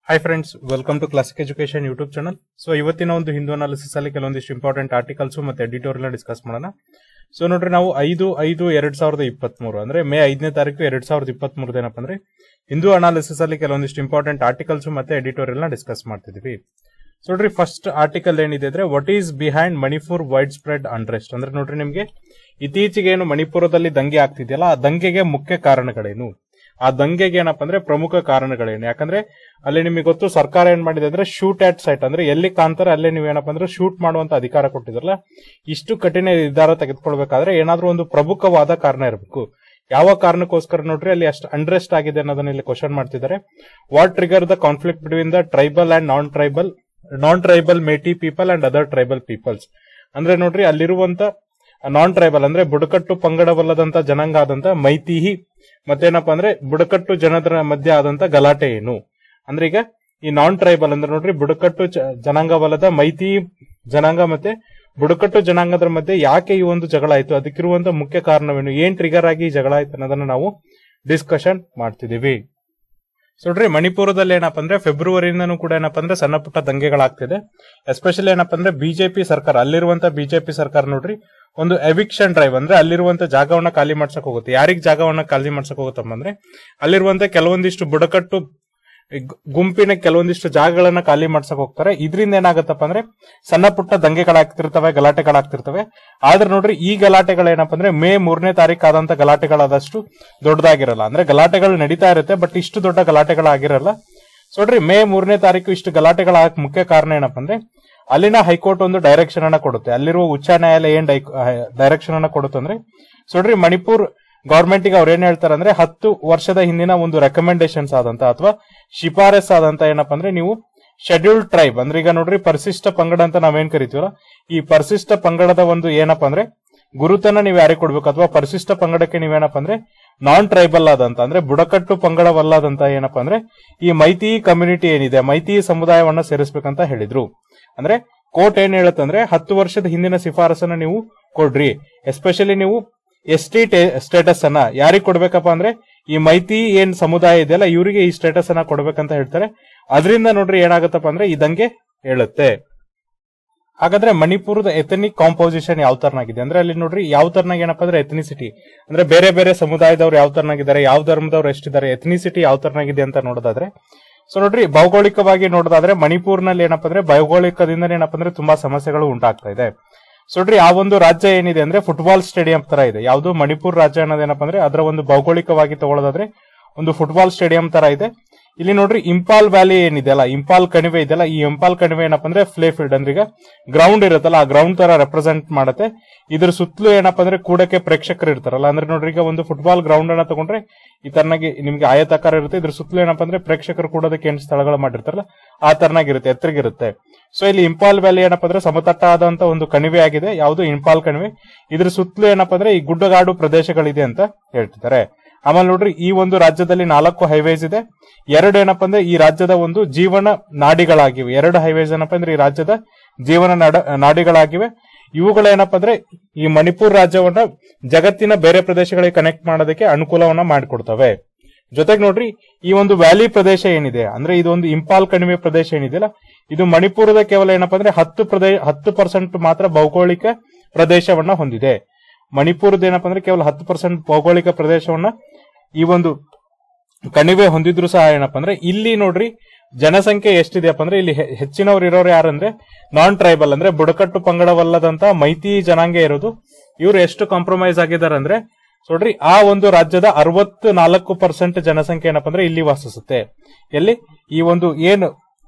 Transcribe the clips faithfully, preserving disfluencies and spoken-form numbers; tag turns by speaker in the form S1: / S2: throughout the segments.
S1: Hi friends, welcome to classic education YouTube channel. So ಇವತ್ತಿನ ಒಂದು Hindu analysis ಅಲ್ಲಿ ಕೆಲವೊಂದಿಷ್ಟು ಇಂಪಾರ್ಟೆಂಟ್ ಆರ್ಟಿಕಲ್ಸ್ ಮತ್ತೆ ಎಡಿಟೋರಿಯಲ್ ಡಿಸ್ಕಸ್ ಮಾಡೋಣ. ಸೊ ನೋಡ್ರಿ, ನಾವು ಐದು ಐದು ಎರಡ್ ಸಾವಿರದ ಇಪ್ಪತ್ತ್ ಮೂರು ಅಂದ್ರೆ ಮೇ ಐದನೇ ತಾರೀಕು ಎರಡ್ ಸಾವಿರದ ಇಪ್ಪತ್ತ್ ಮೂರದ ಏನಪ್ಪ ಅಂದ್ರೆ ಹಿಂದೂ ಅನಾಲಿಸಿಸ್ ಅಲ್ಲಿ ಕೆಲವೊಂದಿಷ್ಟು ಇಂಪಾರ್ಟೆಂಟ್ ಆರ್ಟಿಕಲ್ಸ್ ಮತ್ತೆ ಎಡಿಟೋರಿಯಲ್ ನ ಡಿಸ್ಕಸ್ ಮಾಡ್ತಿದೀವಿ. ಸೊ ನೋಡ್ರಿ, ಫಸ್ಟ್ ಆರ್ಟಿಕಲ್ ಏನಿದೆ ಅಂದ್ರೆ what is behind Manipur widespread unrest. ಅಂದ್ರೆ ನೋಡ್ರಿ, ನಿಮ್ಗೆ ಇತ್ತೀಚೆಗೆ ಏನು ಮಣಿಪುರದಲ್ಲಿ ದಂಗೆ ಆಗ್ತಿದೆಯಲ್ಲ, ಆ ದಂಗೆಗೆ ಮುಖ್ಯ ಕಾರಣಗಳೇನು, ಆ ದಂಗೆಗೆ ಏನಪ್ಪ ಅಂದ್ರೆ ಪ್ರಮುಖ ಕಾರಣಗಳೇನು. ಯಾಕಂದ್ರೆ ಅಲ್ಲಿ ನಿಮಗೆ ಗೊತ್ತು, ಸರ್ಕಾರ ಏನ್ ಮಾಡಿದೆ ಅಂದ್ರೆ ಶೂಟ್ ಆಟ್ ಸೈಟ್, ಅಂದ್ರೆ ಎಲ್ಲಿ ಕಾಣ್ತಾರೆ ಅಲ್ಲೇ ನೀವು ಏನಪ್ಪ ಅಂದ್ರೆ ಶೂಟ್ ಮಾಡುವಂತ ಅಧಿಕಾರ ಕೊಟ್ಟಿದ್ರಲ್ಲ. ಇಷ್ಟು ಕಠಿಣ ನಿರ್ಧಾರ ತೆಗೆದುಕೊಳ್ಬೇಕಾದ್ರೆ ಏನಾದ್ರೂ ಒಂದು ಪ್ರಮುಖವಾದ ಕಾರಣ ಇರಬೇಕು. ಯಾವ ಕಾರಣಕ್ಕೋಸ್ಕರ ನೋಡ್ರಿ ಅಲ್ಲಿ ಅಷ್ಟು ಅಂಡ್ರೆಸ್ಟ್ ಆಗಿದೆ ಅನ್ನೋದನ್ನ ಇಲ್ಲಿ ಕ್ವಶನ್ ಮಾಡ್ತಿದ್ದಾರೆ. What trigger the conflict between the tribal and non tribal non tribal Meitei people and other tribal peoples. ಅಂದ್ರೆ ನೋಡ್ರಿ, ಅಲ್ಲಿರುವಂತ ನಾನ್ ಟ್ರೈಬಲ್ ಅಂದ್ರೆ ಬುಡಕಟ್ಟು ಪಂಗಡವಲ್ಲದಂತ ಜನಾಂಗ ಆದಂತ ಮೈತಿಹಿ ಮತ್ತೇನಪ್ಪ ಅಂದ್ರೆ ಬುಡಕಟ್ಟು ಜನರ ಮಧ್ಯೆ ಆದಂತ ಗಲಾಟೆ ಏನು. ಅಂದ್ರೆ ಈಗ ಈ ನಾನ್ ಟ್ರೈಬಲ್ ಅಂದ್ರೆ ನೋಡ್ರಿ, ಬುಡಕಟ್ಟು ಜನಾಂಗವಲ್ಲದ ಮೈತಿ ಜನಾಂಗ ಮತ್ತೆ ಬುಡಕಟ್ಟು ಜನಾಂಗದ ಮಧ್ಯೆ ಯಾಕೆ ಈ ಒಂದು ಜಗಳ ಆಯ್ತು, ಅದಕ್ಕಿರುವಂತ ಮುಖ್ಯ ಕಾರಣವೇನು, ಏನ್ ಟ್ರಿಗರ್ ಆಗಿ ಈ ಜಗಳ ಆಯ್ತು ಅನ್ನೋದನ್ನ ನಾವು ಡಿಸ್ಕಷನ್ ಮಾಡ್ತಿದೀವಿ. ಸೊ ನೋಡ್ರಿ, ಮಣಿಪುರದಲ್ಲಿ ಏನಪ್ಪ ಅಂದ್ರೆ ಫೆಬ್ರವರಿಯಿಂದನೂ ಕೂಡ ಏನಪ್ಪ ಅಂದ್ರೆ ಸಣ್ಣ ಪುಟ್ಟ ದಂಗೆಗಳಾಗ್ತಿದೆ. ಎಸ್ಪೆಷಲಿ ಏನಪ್ಪ ಅಂದ್ರೆ ಬಿಜೆಪಿ ಸರ್ಕಾರ, ಅಲ್ಲಿರುವಂತ ಬಿಜೆಪಿ ಸರ್ಕಾರ ನೋಡ್ರಿ ಒಂದು ಎವಿಕ್ಷನ್ ಡ್ರೈವ್ ಅಂದ್ರೆ ಅಲ್ಲಿರುವಂತ ಜಾಗವನ್ನ ಖಾಲಿ ಮಾಡ್ಸಕ್ ಹೋಗುತ್ತೆ. ಯಾರಿಗ್ ಜಾಗವನ್ನ ಖಾಲಿ ಮಾಡ್ಸಕ್ ಹೋಗುತ್ತಮ್ಮ ಅಂದ್ರೆ ಅಲ್ಲಿರುವಂತ ಕೆಲವೊಂದಿಷ್ಟು ಬುಡಕಟ್ಟು ಗುಂಪಿನ ಕೆಲವೊಂದಿಷ್ಟು ಜಾಗಗಳನ್ನ ಖಾಲಿ ಮಾಡ್ಸಕ್ ಹೋಗ್ತಾರೆ. ಇದರಿಂದ ಏನಾಗತ್ತಪ್ಪ ಅಂದ್ರೆ ಸಣ್ಣ ಪುಟ್ಟ ದಂಗೆಗಳಾಗ್ತಿರ್ತವೆ, ಗಲಾಟೆಗಳಾಗ್ತಿರ್ತವೆ. ಆದ್ರೆ ನೋಡ್ರಿ, ಈ ಗಲಾಟೆಗಳೇನಪ್ಪ ಅಂದ್ರೆ ಮೇ ಮೂರನೇ ತಾರೀಕು ಆದಂತ ಗಲಾಟೆಗಳಾದಷ್ಟು ದೊಡ್ಡದಾಗಿರಲ್ಲ. ಅಂದ್ರೆ ಗಲಾಟೆಗಳು ನಡೀತಾ ಇರುತ್ತೆ, ಬಟ್ ಇಷ್ಟು ದೊಡ್ಡ ಗಲಾಟೆಗಳಾಗಿರಲ್ಲ. ಸೊ ನೋಡ್ರಿ, ಮೇ ಮೂರನೇ ತಾರೀಕು ಇಷ್ಟು ಗಲಾಟೆಗಳಾಗಕ್ ಮುಖ್ಯ ಕಾರಣ ಏನಪ್ಪ ಅಂದ್ರೆ ಅಲ್ಲಿನ ಹೈಕೋರ್ಟ್ ಒಂದು ಡೈರೆಕ್ಷನ್ ಅನ್ನ ಕೊಡುತ್ತೆ. ಅಲ್ಲಿರುವ ಉಚ್ಚ ನ್ಯಾಯಾಲಯ ಏನ್ ಡೈರೆಕ್ಷನ್ ಅನ್ನ ಕೊಡುತ್ತೆ ಅಂದ್ರೆ, ಸೊ ನೋಡ್ರಿ, ಮಣಿಪುರ್ ಗವರ್ಮೆಂಟ್ ಗೆ ಅವ್ರು ಏನ್ ಹೇಳ್ತಾರೆ ಅಂದ್ರೆ ಹತ್ತು ವರ್ಷದ ಹಿಂದಿನ ಒಂದು ರೆಕಮೆಂಡೇಶನ್ಸ್ ಆದಂತ ಅಥವಾ ಶಿಫಾರಸ್ ಆದಂತ ಏನಪ್ಪ ಅಂದ್ರೆ ನೀವು ಶೆಡ್ಯೂಲ್ಡ್ ಟ್ರೈಬ್ ಅಂದ್ರೆ ಈಗ ನೋಡ್ರಿ ಪರಿಶಿಷ್ಟ ಪಂಗಡ ಅಂತ ನಾವೇನ್ ಕರಿತೀವಲ್ಲ, ಈ ಪರಿಶಿಷ್ಟ ಪಂಗಡದ ಒಂದು ಏನಪ್ಪಾ ಅಂದ್ರೆ ಗುರುತನ್ನ ನೀವು ಯಾರಿಗೆ ಕೊಡ್ಬೇಕು, ಅಥವಾ ಪರಿಶಿಷ್ಟ ಪಂಗಡಕ್ಕೆ ನೀವೇನಪ್ಪ ಅಂದ್ರೆ ನಾನ್ ಟ್ರೈಬಲ್ ಆದಂತ ಅಂದ್ರೆ ಬುಡಕಟ್ಟು ಪಂಗಡವಲ್ಲದಂತ ಏನಪ್ಪಾ ಅಂದ್ರೆ ಈ ಮೈತಿ ಕಮ್ಯುನಿಟಿ ಏನಿದೆ, ಮೈತಿ ಸಮುದಾಯವನ್ನ ಸೇರಿಸಬೇಕಂತ ಹೇಳಿದ್ರು. ಅಂದ್ರೆ ಕೋರ್ಟ್ ಏನ್ ಹೇಳುತ್ತಂದ್ರೆ ಹತ್ತು ವರ್ಷದ ಹಿಂದಿನ ಶಿಫಾರಸನ್ನ ನೀವು ಕೊಡ್ರಿ. ಎಸ್ಪೆಷಲಿ ನೀವು ಎಸ್ ಟಿ ಸ್ಟೇಟಸ್ ಅನ್ನ ಯಾರಿಗೆ ಕೊಡ್ಬೇಕಪ್ಪ ಅಂದ್ರೆ ಈ ಮೈತಿ ಏನ್ ಸಮುದಾಯ ಇದೆಯಲ್ಲ ಇವರಿಗೆ ಈ ಸ್ಟೇಟಸ್ ಅನ್ನ ಕೊಡ್ಬೇಕಂತ ಹೇಳ್ತಾರೆ. ಅದರಿಂದ ನೋಡ್ರಿ ಏನಾಗತ್ತಪ್ಪ ಅಂದ್ರೆ ಇದಂಗೆ ಹೇಳುತ್ತೆ. ಹಾಗಾದ್ರೆ ಮಣಿಪುರದ ಎಥನಿಕ್ ಕಾಂಪೋಸಿಷನ್ ಯಾವ ತರನಾಗಿದೆ ಅಂದ್ರೆ ಅಲ್ಲಿ ನೋಡ್ರಿ ಯಾವ ತರನಾಗಿ ಏನಪ್ಪಾ ಅಂದ್ರೆ ಎಥನಿಸಿಟಿ ಅಂದ್ರೆ ಬೇರೆ ಬೇರೆ ಸಮುದಾಯದವ್ರು ಯಾವ ತರನಾಗಿದ್ದಾರೆ, ಯಾವ ಧರ್ಮದವ್ರು ಎಷ್ಟಿದ್ದಾರೆ, ಎಥನಿಸಿಟಿ ಯಾವ ತರನಾಗಿದೆ ಅಂತ ನೋಡೋದಾದ್ರೆ, ಸೊ ನೋಡ್ರಿ ಭೌಗೋಳಿಕವಾಗಿ ನೋಡೋದಾದ್ರೆ ಮಣಿಪುರ್ನಲ್ಲಿ ಏನಪ್ಪಾ ಅಂದ್ರೆ ಭೌಗೋಳಿಕದಿಂದ ಏನಪ್ಪಾ ಅಂದ್ರೆ ತುಂಬಾ ಸಮಸ್ಯೆಗಳು ಉಂಟಾಗ್ತಾ ಇದೆ. ಸೊ ನೋಡ್ರಿ, ಆ ಒಂದು ರಾಜ್ಯ ಏನಿದೆ ಅಂದ್ರೆ ಫುಟ್ಬಾಲ್ ಸ್ಟೇಡಿಯಂ ತರ ಇದೆ. ಯಾವುದು ಮಣಿಪುರ್ ರಾಜ್ಯ ಅನ್ನೋದೇನಪ್ಪ ಅಂದ್ರೆ ಅದರ ಒಂದು ಭೌಗೋಳಿಕವಾಗಿ ತಗೊಳ್ಳೋದಾದ್ರೆ ಒಂದು ಫುಟ್ಬಾಲ್ ಸ್ಟೇಡಿಯಂ ತರ ಇದೆ. ಇಲ್ಲಿ ನೋಡ್ರಿ ಇಂಪಾಲ್ ವ್ಯಾಲಿ ಏನಿದೆಯಲ್ಲ, ಇಂಪಾಲ್ ಕಣಿವೆ ಇದೆಯಲ್ಲ, ಈ ಇಂಪಾಲ್ ಕಣಿವೆ ಏನಪ್ಪಾ ಅಂದ್ರೆ ಪ್ಲೇ ಫೀಲ್ಡ್ ಅಂದ್ರೆ ಈಗ ಗ್ರೌಂಡ್ ಇರುತ್ತಲ್ಲ, ಆ ಗ್ರೌಂಡ್ ತರ ರೆಪ್ರೆಸೆಂಟ್ ಮಾಡುತ್ತೆ. ಇದ್ರ ಸುತ್ತಲೂ ಏನಪ್ಪಾ ಅಂದ್ರೆ ಕೂಡಕ್ಕೆ ಪ್ರೇಕ್ಷಕರು ಇರ್ತಾರಲ್ಲ, ಅಂದ್ರೆ ನೋಡ್ರಿ ಈಗ ಒಂದು ಫುಟ್ಬಾಲ್ ಗ್ರೌಂಡ್ ಅನ್ನ ತಗೊಂಡ್ರೆ ಈ ತರನಾಗಿ ನಿಮ್ಗೆ ಆಯತಾಕಾರ ಇರುತ್ತೆ. ಇದ್ರ ಸುತ್ತಲೂ ಏನಪ್ಪಾ ಅಂದ್ರೆ ಪ್ರೇಕ್ಷಕರು ಕೂಡೋದಕ್ಕೆ ಏನ್ ಸ್ಥಳಗಳು ಮಾಡಿರ್ತಾರಲ್ಲ ಆ ತರನಾಗಿರುತ್ತೆ, ಎತ್ತರಿಗಿರುತ್ತೆ. ಸೊ ಇಲ್ಲಿ ಇಂಪಾಲ್ ವ್ಯಾಲಿ ಏನಪ್ಪಾ ಅಂದ್ರೆ ಸಮತಟ್ಟಾದಂತ ಒಂದು ಕಣಿವೆ ಆಗಿದೆ, ಯಾವುದು ಇಂಪಾಲ್ ಕಣಿವೆ. ಇದ್ರ ಸುತ್ತಲೂ ಏನಪ್ಪಾ ಅಂದ್ರೆ ಈ ಗುಡ್ಡಗಾಡು ಪ್ರದೇಶಗಳಿದೆ ಅಂತ ಹೇಳ್ತಿದ್ದಾರೆ. ಆಮೇಲೆ ನೋಡ್ರಿ, ಈ ಒಂದು ರಾಜ್ಯದಲ್ಲಿ ನಾಲ್ಕು ಹೈವೇಸ್ ಇದೆ. ಎರಡು ಏನಪ್ಪಾ ಅಂದ್ರೆ ಈ ರಾಜ್ಯದ ಒಂದು ಜೀವನ ನಾಡಿಗಳಾಗಿವೆ. ಎರಡು ಹೈವೇಸ್ ಏನಪ್ಪಾ ಅಂದ್ರೆ ಈ ರಾಜ್ಯದ ಜೀವನ ನಾಡಿಗಳಾಗಿವೆ. ಇವುಗಳೇನಪ್ಪಾ ಅಂದ್ರೆ ಈ ಮಣಿಪುರ್ ರಾಜ್ಯವನ್ನ ಜಗತ್ತಿನ ಬೇರೆ ಪ್ರದೇಶಗಳಿಗೆ ಕನೆಕ್ಟ್ ಮಾಡೋದಕ್ಕೆ ಅನುಕೂಲವನ್ನ ಮಾಡಿಕೊಡ್ತವೆ. ಜೊತೆಗೆ ನೋಡ್ರಿ, ಈ ಒಂದು ವ್ಯಾಲಿ ಪ್ರದೇಶ ಏನಿದೆ ಅಂದ್ರೆ ಇದು ಒಂದು ಇಂಪಾಲ್ ಕಣಿವೆ ಪ್ರದೇಶ ಏನಿದೆಯಲ್ಲ, ಇದು ಮಣಿಪುರದ ಕೇವಲ ಏನಪ್ಪಾ ಅಂದ್ರೆ ಹತ್ತು ಪ್ರದೇಶ ಹತ್ತು ಪರ್ಸೆಂಟ್ ಮಾತ್ರ ಭೌಗೋಳಿಕ ಪ್ರದೇಶವನ್ನ ಹೊಂದಿದೆ. ಮಣಿಪುರದ ಏನಪ್ಪಾ ಅಂದ್ರೆ ಕೇವಲ ಹತ್ತು ಪರ್ಸೆಂಟ್ ಭೌಗೋಳಿಕ ಪ್ರದೇಶವನ್ನ ಈ ಒಂದು ಕಣಿವೆ ಹೊಂದಿದ್ರು ಸಹ ಏನಪ್ಪಾ ಅಂದ್ರೆ ಇಲ್ಲಿ ನೋಡ್ರಿ ಜನಸಂಖ್ಯೆ ಎಷ್ಟಿದೆಯಪ್ಪ ಅಂದ್ರೆ ಇಲ್ಲಿ ಹೆಚ್ಚಿನವ್ರು ಇರೋರು ಯಾರಂದ್ರೆ ನಾನ್ ಟ್ರೈಬಲ್ ಅಂದ್ರೆ ಬುಡಕಟ್ಟು ಪಂಗಡವಲ್ಲದಂತ ಮೈತಿ ಜನಾಂಗ ಇರೋದು. ಇವ್ರು ಎಷ್ಟು ಕಾಂಪ್ರಮೈಸ್ ಆಗಿದ್ದಾರೆ ಅಂದ್ರೆ ನೋಡ್ರಿ ಆ ಒಂದು ರಾಜ್ಯದ ಅರವತ್ತು ನಾಲ್ಕು ಪರ್ಸೆಂಟ್ ಜನಸಂಖ್ಯೆ ಏನಪ್ಪಾ ಅಂದ್ರೆ ಇಲ್ಲಿ ವಾಸಿಸುತ್ತೆ. ಎಲ್ಲಿ ಈ ಒಂದು ಏನು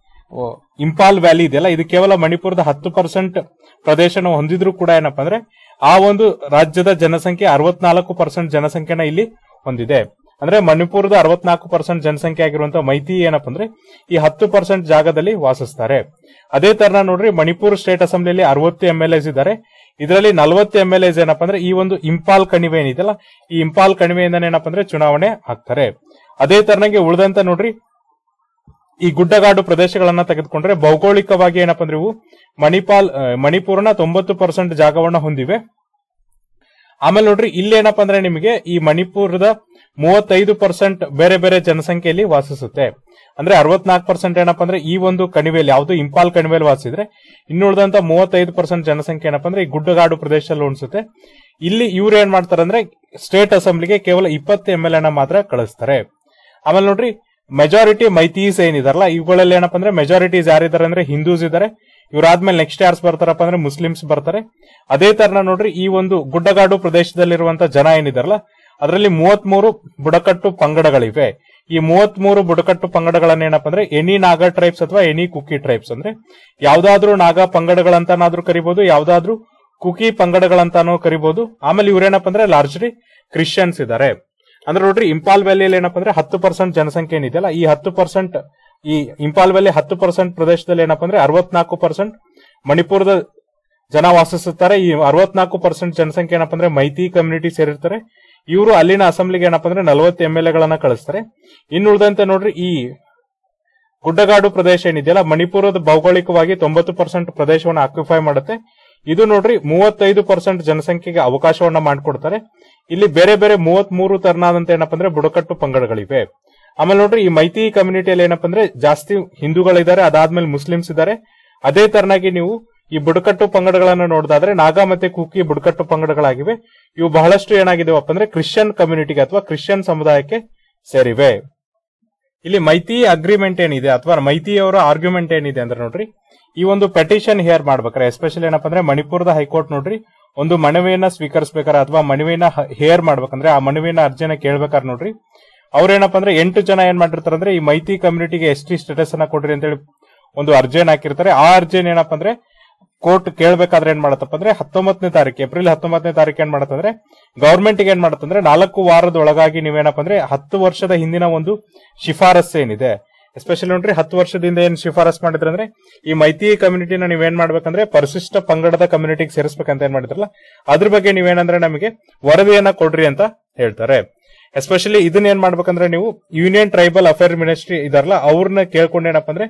S1: ಇಂಪಾಲ್ ವ್ಯಾಲಿ ಇದೆಯಲ್ಲ, ಇದು ಕೇವಲ ಮಣಿಪುರದ ಹತ್ತು ಪರ್ಸೆಂಟ್ ಪ್ರದೇಶನ ಹೊಂದಿದ್ರು ಕೂಡ ಏನಪ್ಪಾ ಅಂದ್ರೆ ಆ ಒಂದು ರಾಜ್ಯದ ಜನಸಂಖ್ಯೆ ಅರವತ್ನಾಲ್ಕು ಪರ್ಸೆಂಟ್ ಜನಸಂಖ್ಯೆನ ಇಲ್ಲಿ ಹೊಂದಿದೆ. ಅಂದ್ರೆ ಮಣಿಪುರದ ಅರವತ್ನಾಲ್ಕು ಪರ್ಸೆಂಟ್ ಜನಸಂಖ್ಯೆ ಆಗಿರುವಂತಹ ಮೈತಿ ಏನಪ್ಪಾ ಅಂದ್ರೆ ಈ ಹತ್ತು ಪರ್ಸೆಂಟ್ ಜಾಗದಲ್ಲಿ ವಾಸಿಸ್ತಾರೆ. ಅದೇ ತರ ನೋಡ್ರಿ ಮಣಿಪುರ್ ಸ್ಟೇಟ್ ಅಸೆಂಬ್ಲಿಯಲ್ಲಿ ಅರವತ್ತು ಎಂ ಎಲ್ ಎಸ್ ಇದ್ದಾರೆ. ಇದರಲ್ಲಿ ನಲವತ್ತು ಎಂ ಎಲ್ ಎಸ್ ಏನಪ್ಪಾ ಅಂದ್ರೆ ಈ ಒಂದು ಇಂಪಾಲ್ ಕಣಿವೆ ಏನಿದೆಯಲ್ಲ, ಈ ಇಂಪಾಲ್ ಕಣಿವೆಯಿಂದ ಏನಪ್ಪಾ ಅಂದ್ರೆ ಚುನಾವಣೆ ಆಗ್ತಾರೆ. ಅದೇ ತರನಾಗಿ ಉಳಿದಂತ ನೋಡ್ರಿ ಈ ಗುಡ್ಡಗಾಡು ಪ್ರದೇಶಗಳನ್ನ ತೆಗೆದುಕೊಂಡ್ರೆ ಭೌಗೋಳಿಕವಾಗಿ ಏನಪ್ಪಾ ಅಂದ್ರೆ ಇವು ಮಣಿಪಾಲ್ ಮಣಿಪುರನ ತೊಂಬತ್ತು ಪರ್ಸೆಂಟ್ ಜಾಗವನ್ನ ಹೊಂದಿವೆ. ಆಮೇಲೆ ನೋಡ್ರಿ ಇಲ್ಲಿ ಏನಪ್ಪಾ ಅಂದ್ರೆ ನಿಮಗೆ ಈ ಮಣಿಪುರದ ಮೂವತ್ತೈದು ಪರ್ಸೆಂಟ್ ಬೇರೆ ಬೇರೆ ಜನಸಂಖ್ಯೆಯಲ್ಲಿ ವಾಸಿಸುತ್ತೆ. ಅಂದ್ರೆ ಅರವತ್ನಾಲ್ಕು ಪರ್ಸೆಂಟ್ ಏನಪ್ಪಾ ಅಂದ್ರೆ ಈ ಒಂದು ಕಣಿವೆಯಲ್ಲಿ ಯಾವುದು ಇಂಪಾಲ್ ಕಣಿವೆಯಲ್ಲಿ ವಾಸಿಸಿದ್ರೆ, ಇನ್ನುಳಿದಂತ ಮೂವತ್ತೈದು ಪರ್ಸೆಂಟ್ ಜನಸಂಖ್ಯೆ ಏನಪ್ಪಾ ಅಂದ್ರೆ ಈ ಗುಡ್ಡಗಾಡು ಪ್ರದೇಶದಲ್ಲಿ ಉಣಿಸುತ್ತೆ. ಇಲ್ಲಿ ಇವ್ರು ಏನ್ ಮಾಡ್ತಾರೆ ಅಂದ್ರೆ ಸ್ಟೇಟ್ ಅಸೆಂಬ್ಲಿಗೆ ಕೇವಲ ಇಪ್ಪತ್ತು ಎಂ ಎಲ್ ಎನ ಮಾತ್ರ ಕಳಿಸ್ತಾರೆ. ಆಮೇಲೆ ನೋಡ್ರಿ ಮೆಜಾರಿಟಿ ಮೈತೀಸ್ ಏನಿದಾರಲ್ಲ ಇವುಗಳಲ್ಲಿ ಏನಪ್ಪಾ ಅಂದ್ರೆ ಮೆಜಾರಿಟೀಸ್ ಯಾರಿದ್ದಾರೆ ಅಂದ್ರೆ ಹಿಂದೂಸ್ ಇದಾರೆ. ಇವ್ರಾದ್ಮೇಲೆ ನೆಕ್ಸ್ಟ್ ಯಾರ್ಸ್ ಬರ್ತಾರಪ್ಪ ಅಂದ್ರೆ ಮುಸ್ಲಿಮ್ಸ್ ಬರ್ತಾರೆ. ಅದೇ ತರ ನೋಡ್ರಿ ಈ ಒಂದು ಗುಡ್ಡಗಾಡು ಪ್ರದೇಶದಲ್ಲಿರುವಂತ ಜನ ಏನಿದಾರಲ್ಲ ಅದರಲ್ಲಿ ಮೂವತ್ ಮೂರು ಬುಡಕಟ್ಟು ಪಂಗಡಗಳಿವೆ. ಈ ಮೂವತ್ ಮೂರು ಬುಡಕಟ್ಟು ಪಂಗಡಗಳನ್ನ ಏನಪ್ಪಾ ಅಂದ್ರೆ ಎನಿ ನಾಗಾ ಟ್ರೈಬ್ಸ್ ಅಥವಾ ಎನಿ ಕುಕಿ ಟ್ರೈಬ್ಸ್ ಅಂದ್ರೆ ಯಾವ್ದಾದ್ರು ನಾಗಾ ಪಂಗಡಗಳಂತಾನಾದ್ರೂ ಕರಿಬಹುದು, ಯಾವ್ದಾದ್ರು ಕುಕಿ ಪಂಗಡಗಳಂತಾನೂ ಕರಿಬಹುದು. ಆಮೇಲೆ ಇವ್ರೇನಪ್ಪ ಅಂದ್ರೆ ಲಾರ್ಜ್ಲಿ ಕ್ರಿಶ್ಚಿಯನ್ಸ್ ಇದಾರೆ. ಅಂದ್ರೆ ನೋಡ್ರಿ ಇಂಪಾಲ್ ವ್ಯಾಲಿಯಲ್ಲಿ ಏನಪ್ಪಾ ಅಂದ್ರೆ ಹತ್ತು ಪರ್ಸೆಂಟ್ ಜನಸಂಖ್ಯೆ ಏನಿದೆಯಲ್ಲ ಈ ಹತ್ತು ಪರ್ಸೆಂಟ್ ಈ ಇಂಪಾಲ್ ವ್ಯಾಲಿ ಹತ್ತು ಪರ್ಸೆಂಟ್ ಪ್ರದೇಶದಲ್ಲಿ ಏನಪ್ಪಾ ಅಂದ್ರೆ ಅರವತ್ನಾಲ್ಕು ಪರ್ಸೆಂಟ್ ಮಣಿಪುರದ ಜನ ವಾಸಿಸುತ್ತಾರೆ. ಈ ಅರವತ್ನಾಲ್ಕು ಪರ್ಸೆಂಟ್ ಜನಸಂಖ್ಯೆ ಏನಪ್ಪಾ ಅಂದ್ರೆ ಮೈತಿ ಕಮ್ಯುನಿಟಿ ಸೇರಿರ್ತಾರೆ. ಇವರು ಅಲ್ಲಿನ ಅಸೆಂಬ್ಲಿಗೆ ಏನಪ್ಪಾ ಅಂದ್ರೆ ನಲವತ್ತು ಎಂ ಎಲ್ ಎಗಳನ್ನ ಕಳಿಸ್ತಾರೆ. ಇನ್ನುಳಿದಂತೆ ನೋಡ್ರಿ ಈ ಗುಡ್ಡಗಾಡು ಪ್ರದೇಶ ಏನಿದೆಯಲ್ಲ ಮಣಿಪುರದ ಭೌಗೋಳಿಕವಾಗಿ ತೊಂಬತ್ತು ಪರ್ಸೆಂಟ್ ಪ್ರದೇಶವನ್ನ ಆಕ್ಯುಪೈ ಮಾಡುತ್ತೆ. ಇದು ನೋಡ್ರಿ ಮೂವತ್ತೈದು ಪರ್ಸೆಂಟ್ ಜನಸಂಖ್ಯೆಗೆ ಅವಕಾಶವನ್ನ ಮಾಡಿಕೊಡ್ತಾರೆ. ಇಲ್ಲಿ ಬೇರೆ ಬೇರೆ ಮೂವತ್ ಮೂರು ತರನಾದಂತ ಏನಪ್ಪಾ ಅಂದ್ರೆ ಬುಡಕಟ್ಟು ಪಂಗಡಗಳಿವೆ. ಆಮೇಲೆ ನೋಡ್ರಿ ಈ ಮೈತಿ ಕಮ್ಯುನಿಟಿಯಲ್ಲಿ ಏನಪ್ಪಾ ಅಂದ್ರೆ ಜಾಸ್ತಿ ಹಿಂದೂಗಳಿದ್ದಾರೆ, ಅದಾದ್ಮೇಲೆ ಮುಸ್ಲಿಮ್ಸ್ ಇದ್ದಾರೆ. ಅದೇ ತರನಾಗಿ ನೀವು ಈ ಬುಡಕಟ್ಟು ಪಂಗಡಗಳನ್ನ ನೋಡಿದಾದ್ರೆ ನಾಗಾ ಮತ್ತೆ ಕುಕಿ ಬುಡಕಟ್ಟು ಪಂಗಡಗಳಾಗಿವೆ. ಇವು ಬಹಳಷ್ಟು ಏನಾಗಿದೆವಪ್ಪ ಅಂದ್ರೆ ಕ್ರಿಶ್ಚಿಯನ್ ಕಮ್ಯುನಿಟಿಗೆ ಅಥವಾ ಕ್ರಿಶ್ಚಿಯನ್ ಸಮುದಾಯಕ್ಕೆ ಸೇರಿವೆ. ಇಲ್ಲಿ ಮೈತಿ ಅಗ್ರಿಮೆಂಟ್ ಏನಿದೆ ಅಥವಾ ಮೈತಿಯವರ ಆರ್ಗ್ಯುಮೆಂಟ್ ಏನಿದೆ ಅಂದ್ರೆ ನೋಡ್ರಿ ಈ ಒಂದು ಪೆಟಿಷನ್ ಹಿಯರ್ ಮಾಡ್ಬೇಕಾರೆ ಎಸ್ಪೆಷಲಿ ಏನಪ್ಪಾ ಅಂದ್ರೆ ಮಣಿಪುರದ ಹೈಕೋರ್ಟ್ ನೋಡ್ರಿ ಒಂದು ಮನವಿಯನ್ನ ಸ್ವೀಕರಿಸಬೇಕಾರೆ ಅಥವಾ ಮನವಿಯನ್ನ ಹೇರ್ ಮಾಡ್ಬೇಕಂದ್ರೆ ಆ ಮನವಿಯನ್ನ ಅರ್ಜಿನ ಕೇಳ್ಬೇಕಾದ್ರೆ ನೋಡ್ರಿ ಅವ್ರೇನಪ್ಪ ಅಂದ್ರೆ ಎಂಟು ಜನ ಏನ್ ಮಾಡಿರ್ತಾರೆ ಅಂದ್ರೆ ಈ ಮೈತಿ ಕಮ್ಯುನಿಟಿಗೆ ಎಸ್ ಟಿ ಸ್ಟೇಟಸ್ ಅನ್ನ ಕೊಡ್ರಿ ಅಂತೇಳಿ ಒಂದು ಅರ್ಜಿಯನ್ನ ಹಾಕಿರ್ತಾರೆ. ಆ ಅರ್ಜಿನ ಏನಪ್ಪ ಅಂದ್ರೆ ಕೋರ್ಟ್ ಕೇಳ್ಬೇಕಾದ್ರೆ ಏನ್ ಮಾಡತ್ತಪ್ಪ ಅಂದ್ರೆ ಹತ್ತೊಂಬತ್ತನೇ ತಾರೀಕು ಏಪ್ರಿಲ್ ಹತ್ತೊಂಬತ್ತನೇ ತಾರೀಕು ಏನ್ ಮಾಡತ್ತಂದ್ರೆ ಗವರ್ಮೆಂಟ್ ಏನ್ ಮಾಡತ್ತಂದ್ರೆ ನಾಲ್ಕು ವಾರದ ಒಳಗಾಗಿ ನೀವೇನಪ್ಪ ಅಂದ್ರೆ ಹತ್ತು ವರ್ಷದ ಹಿಂದಿನ ಒಂದು ಶಿಫಾರಸ್ ಏನಿದೆ ಎಸ್ಪೆಷಲಿ ನೋಡ್ರಿ ಹತ್ತು ವರ್ಷದಿಂದ ಏನ್ ಶಿಫಾರಸ್ ಮಾಡಿದ್ರೆ ಅಂದ್ರೆ ಈ ಮೈತಿ ಕಮ್ಯುನಿಟಿನ ನೀವೇನ್ ಮಾಡ್ಬೇಕಂದ್ರೆ ಪರಿಶಿಷ್ಟ ಪಂಗಡದ ಕಮ್ಯುನಿಟಿಗೆ ಸೇರಿಸಬೇಕಂತ ಏನ್ ಮಾಡಿದ್ರಲ್ಲ ಅದ್ರ ಬಗ್ಗೆ ನೀವೇನಂದ್ರೆ ನಮಗೆ ವರದಿಯನ್ನ ಕೊಡ್ರಿ ಅಂತ ಹೇಳ್ತಾರೆ. ಎಸ್ಪೆಷಲಿ ಇದನ್ನ ಏನ್ ಮಾಡ್ಬೇಕಂದ್ರೆ ನೀವು ಯೂನಿಯನ್ ಟ್ರೈಬಲ್ ಅಫೇರ್ ಮಿನಿಸ್ಟ್ರಿ ಇದಾರಲ್ಲ ಅವ್ರನ್ನ ಕೇಳ್ಕೊಂಡು ಏನಪ್ಪಾ ಅಂದ್ರೆ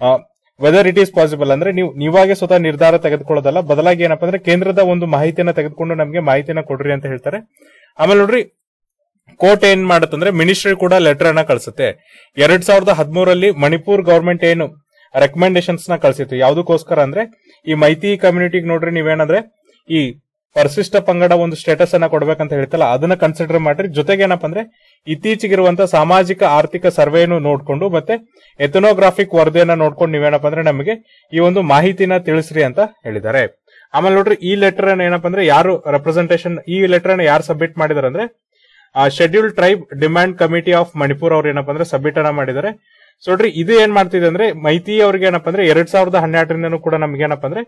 S1: ವೆದರ್ ಇಟ್ ಈಸ್ ಪಾಸಿಬಲ್ ಅಂದ್ರೆ ನೀವು ನೀವಾಗೆ ಸ್ವತಃ ನಿರ್ಧಾರ ತೆಗೆದುಕೊಳ್ಳೋದಲ್ಲ, ಬದಲಾಗಿ ಏನಪ್ಪಾ ಅಂದ್ರೆ ಕೇಂದ್ರದ ಒಂದು ಮಾಹಿತಿಯನ್ನ ತೆಗೆದುಕೊಂಡು ನಮಗೆ ಮಾಹಿತಿಯನ್ನ ಕೊಡ್ರಿ ಅಂತ ಹೇಳ್ತಾರೆ. ಆಮೇಲೆ ನೋಡ್ರಿ ಕೋರ್ಟ್ ಏನ್ ಮಾಡತ್ತಂದ್ರೆ ಮಿನಿಸ್ಟ್ರಿ ಕೂಡ ಲೆಟರ್ ಅನ್ನ ಕಳಿಸುತ್ತೆ. ಎರಡ್ ಸಾವಿರದ ಹದಿಮೂರಲ್ಲಿ ಮಣಿಪುರ್ ಗವರ್ಮೆಂಟ್ ಏನು ರೆಕಮೆಂಡೇಶನ್ಸ್ ನ ಕಳಿಸಿತ್ತು ಯಾವ್ದಕ್ಕೋಸ್ಕರ ಅಂದ್ರೆ ಈ ಮೈತಿ ಕಮ್ಯುನಿಟಿಗೆ ನೋಡ್ರಿ ನೀವೇನಂದ್ರೆ ಈ ಪರಿಶಿಷ್ಟ ಪಂಗಡ ಒಂದು ಸ್ಟೇಟಸ್ ಅನ್ನ ಕೊಡ್ಬೇಕಂತ ಹೇಳ್ತಲ್ಲ ಅದನ್ನ ಕನ್ಸಿಡರ್ ಮಾಡ್ರಿ. ಜೊತೆಗೆ ಏನಪ್ಪಾ ಅಂದ್ರೆ ಇತ್ತೀಚೆಗಿರುವಂತಹ ಸಾಮಾಜಿಕ ಆರ್ಥಿಕ ಸರ್ವೆಯನ್ನು ನೋಡ್ಕೊಂಡು ಮತ್ತೆ ಎಥನೋಗ್ರಾಫಿಕ್ ವರದಿಯನ್ನ ನೋಡ್ಕೊಂಡು ನೀವೇನಪ್ಪ ಅಂದ್ರೆ ನಮಗೆ ಈ ಒಂದು ಮಾಹಿತಿನ ತಿಳಿಸ್ರಿ ಅಂತ ಹೇಳಿದ್ದಾರೆ. ಆಮೇಲೆ ನೋಡ್ರಿ ಈ ಲೆಟರ್ ಅನ್ನ ಏನಪ್ಪಾ ಅಂದ್ರೆ ಯಾರು ರೆಪ್ರೆಸೆಂಟೇಷನ್ ಈ ಲೆಟರ್ ಅನ್ನ ಯಾರು ಸಬ್ಮಿಟ್ ಮಾಡಿದಾರೆ ಅಂದ್ರೆ scheduled tribe demand committee of Manipur ಅವ್ರು ಏನಪ್ಪಾ ಅಂದ್ರೆ ಸಬ್ಮಿಟ್ ಅನ್ನ ಮಾಡಿದ್ದಾರೆ. ಸೊ ನೋಡ್ರಿ ಇದು ಏನ್ ಮಾಡ್ತಿದೆ ಅಂದ್ರೆ ಮೈತಿ ಅವ್ರಿಗೆ ಏನಪ್ಪಾ ಅಂದ್ರೆ ಎರಡ್ ಸಾವಿರದ ಹನ್ನೆರಡರಿಂದನೂ ಕೂಡ ನಮ್ಗೆ ಏನಪ್ಪಾ ಅಂದ್ರೆ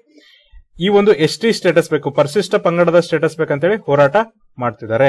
S1: ಈ ಒಂದು ಎಸ್ ಟಿ ಸ್ಟೇಟಸ್ ಬೇಕು, ಪರಿಶಿಷ್ಟ ಪಂಗಡದ ಸ್ಟೇಟಸ್ ಬೇಕಂತೇಳಿ ಹೋರಾಟ ಮಾಡ್ತಿದ್ದಾರೆ.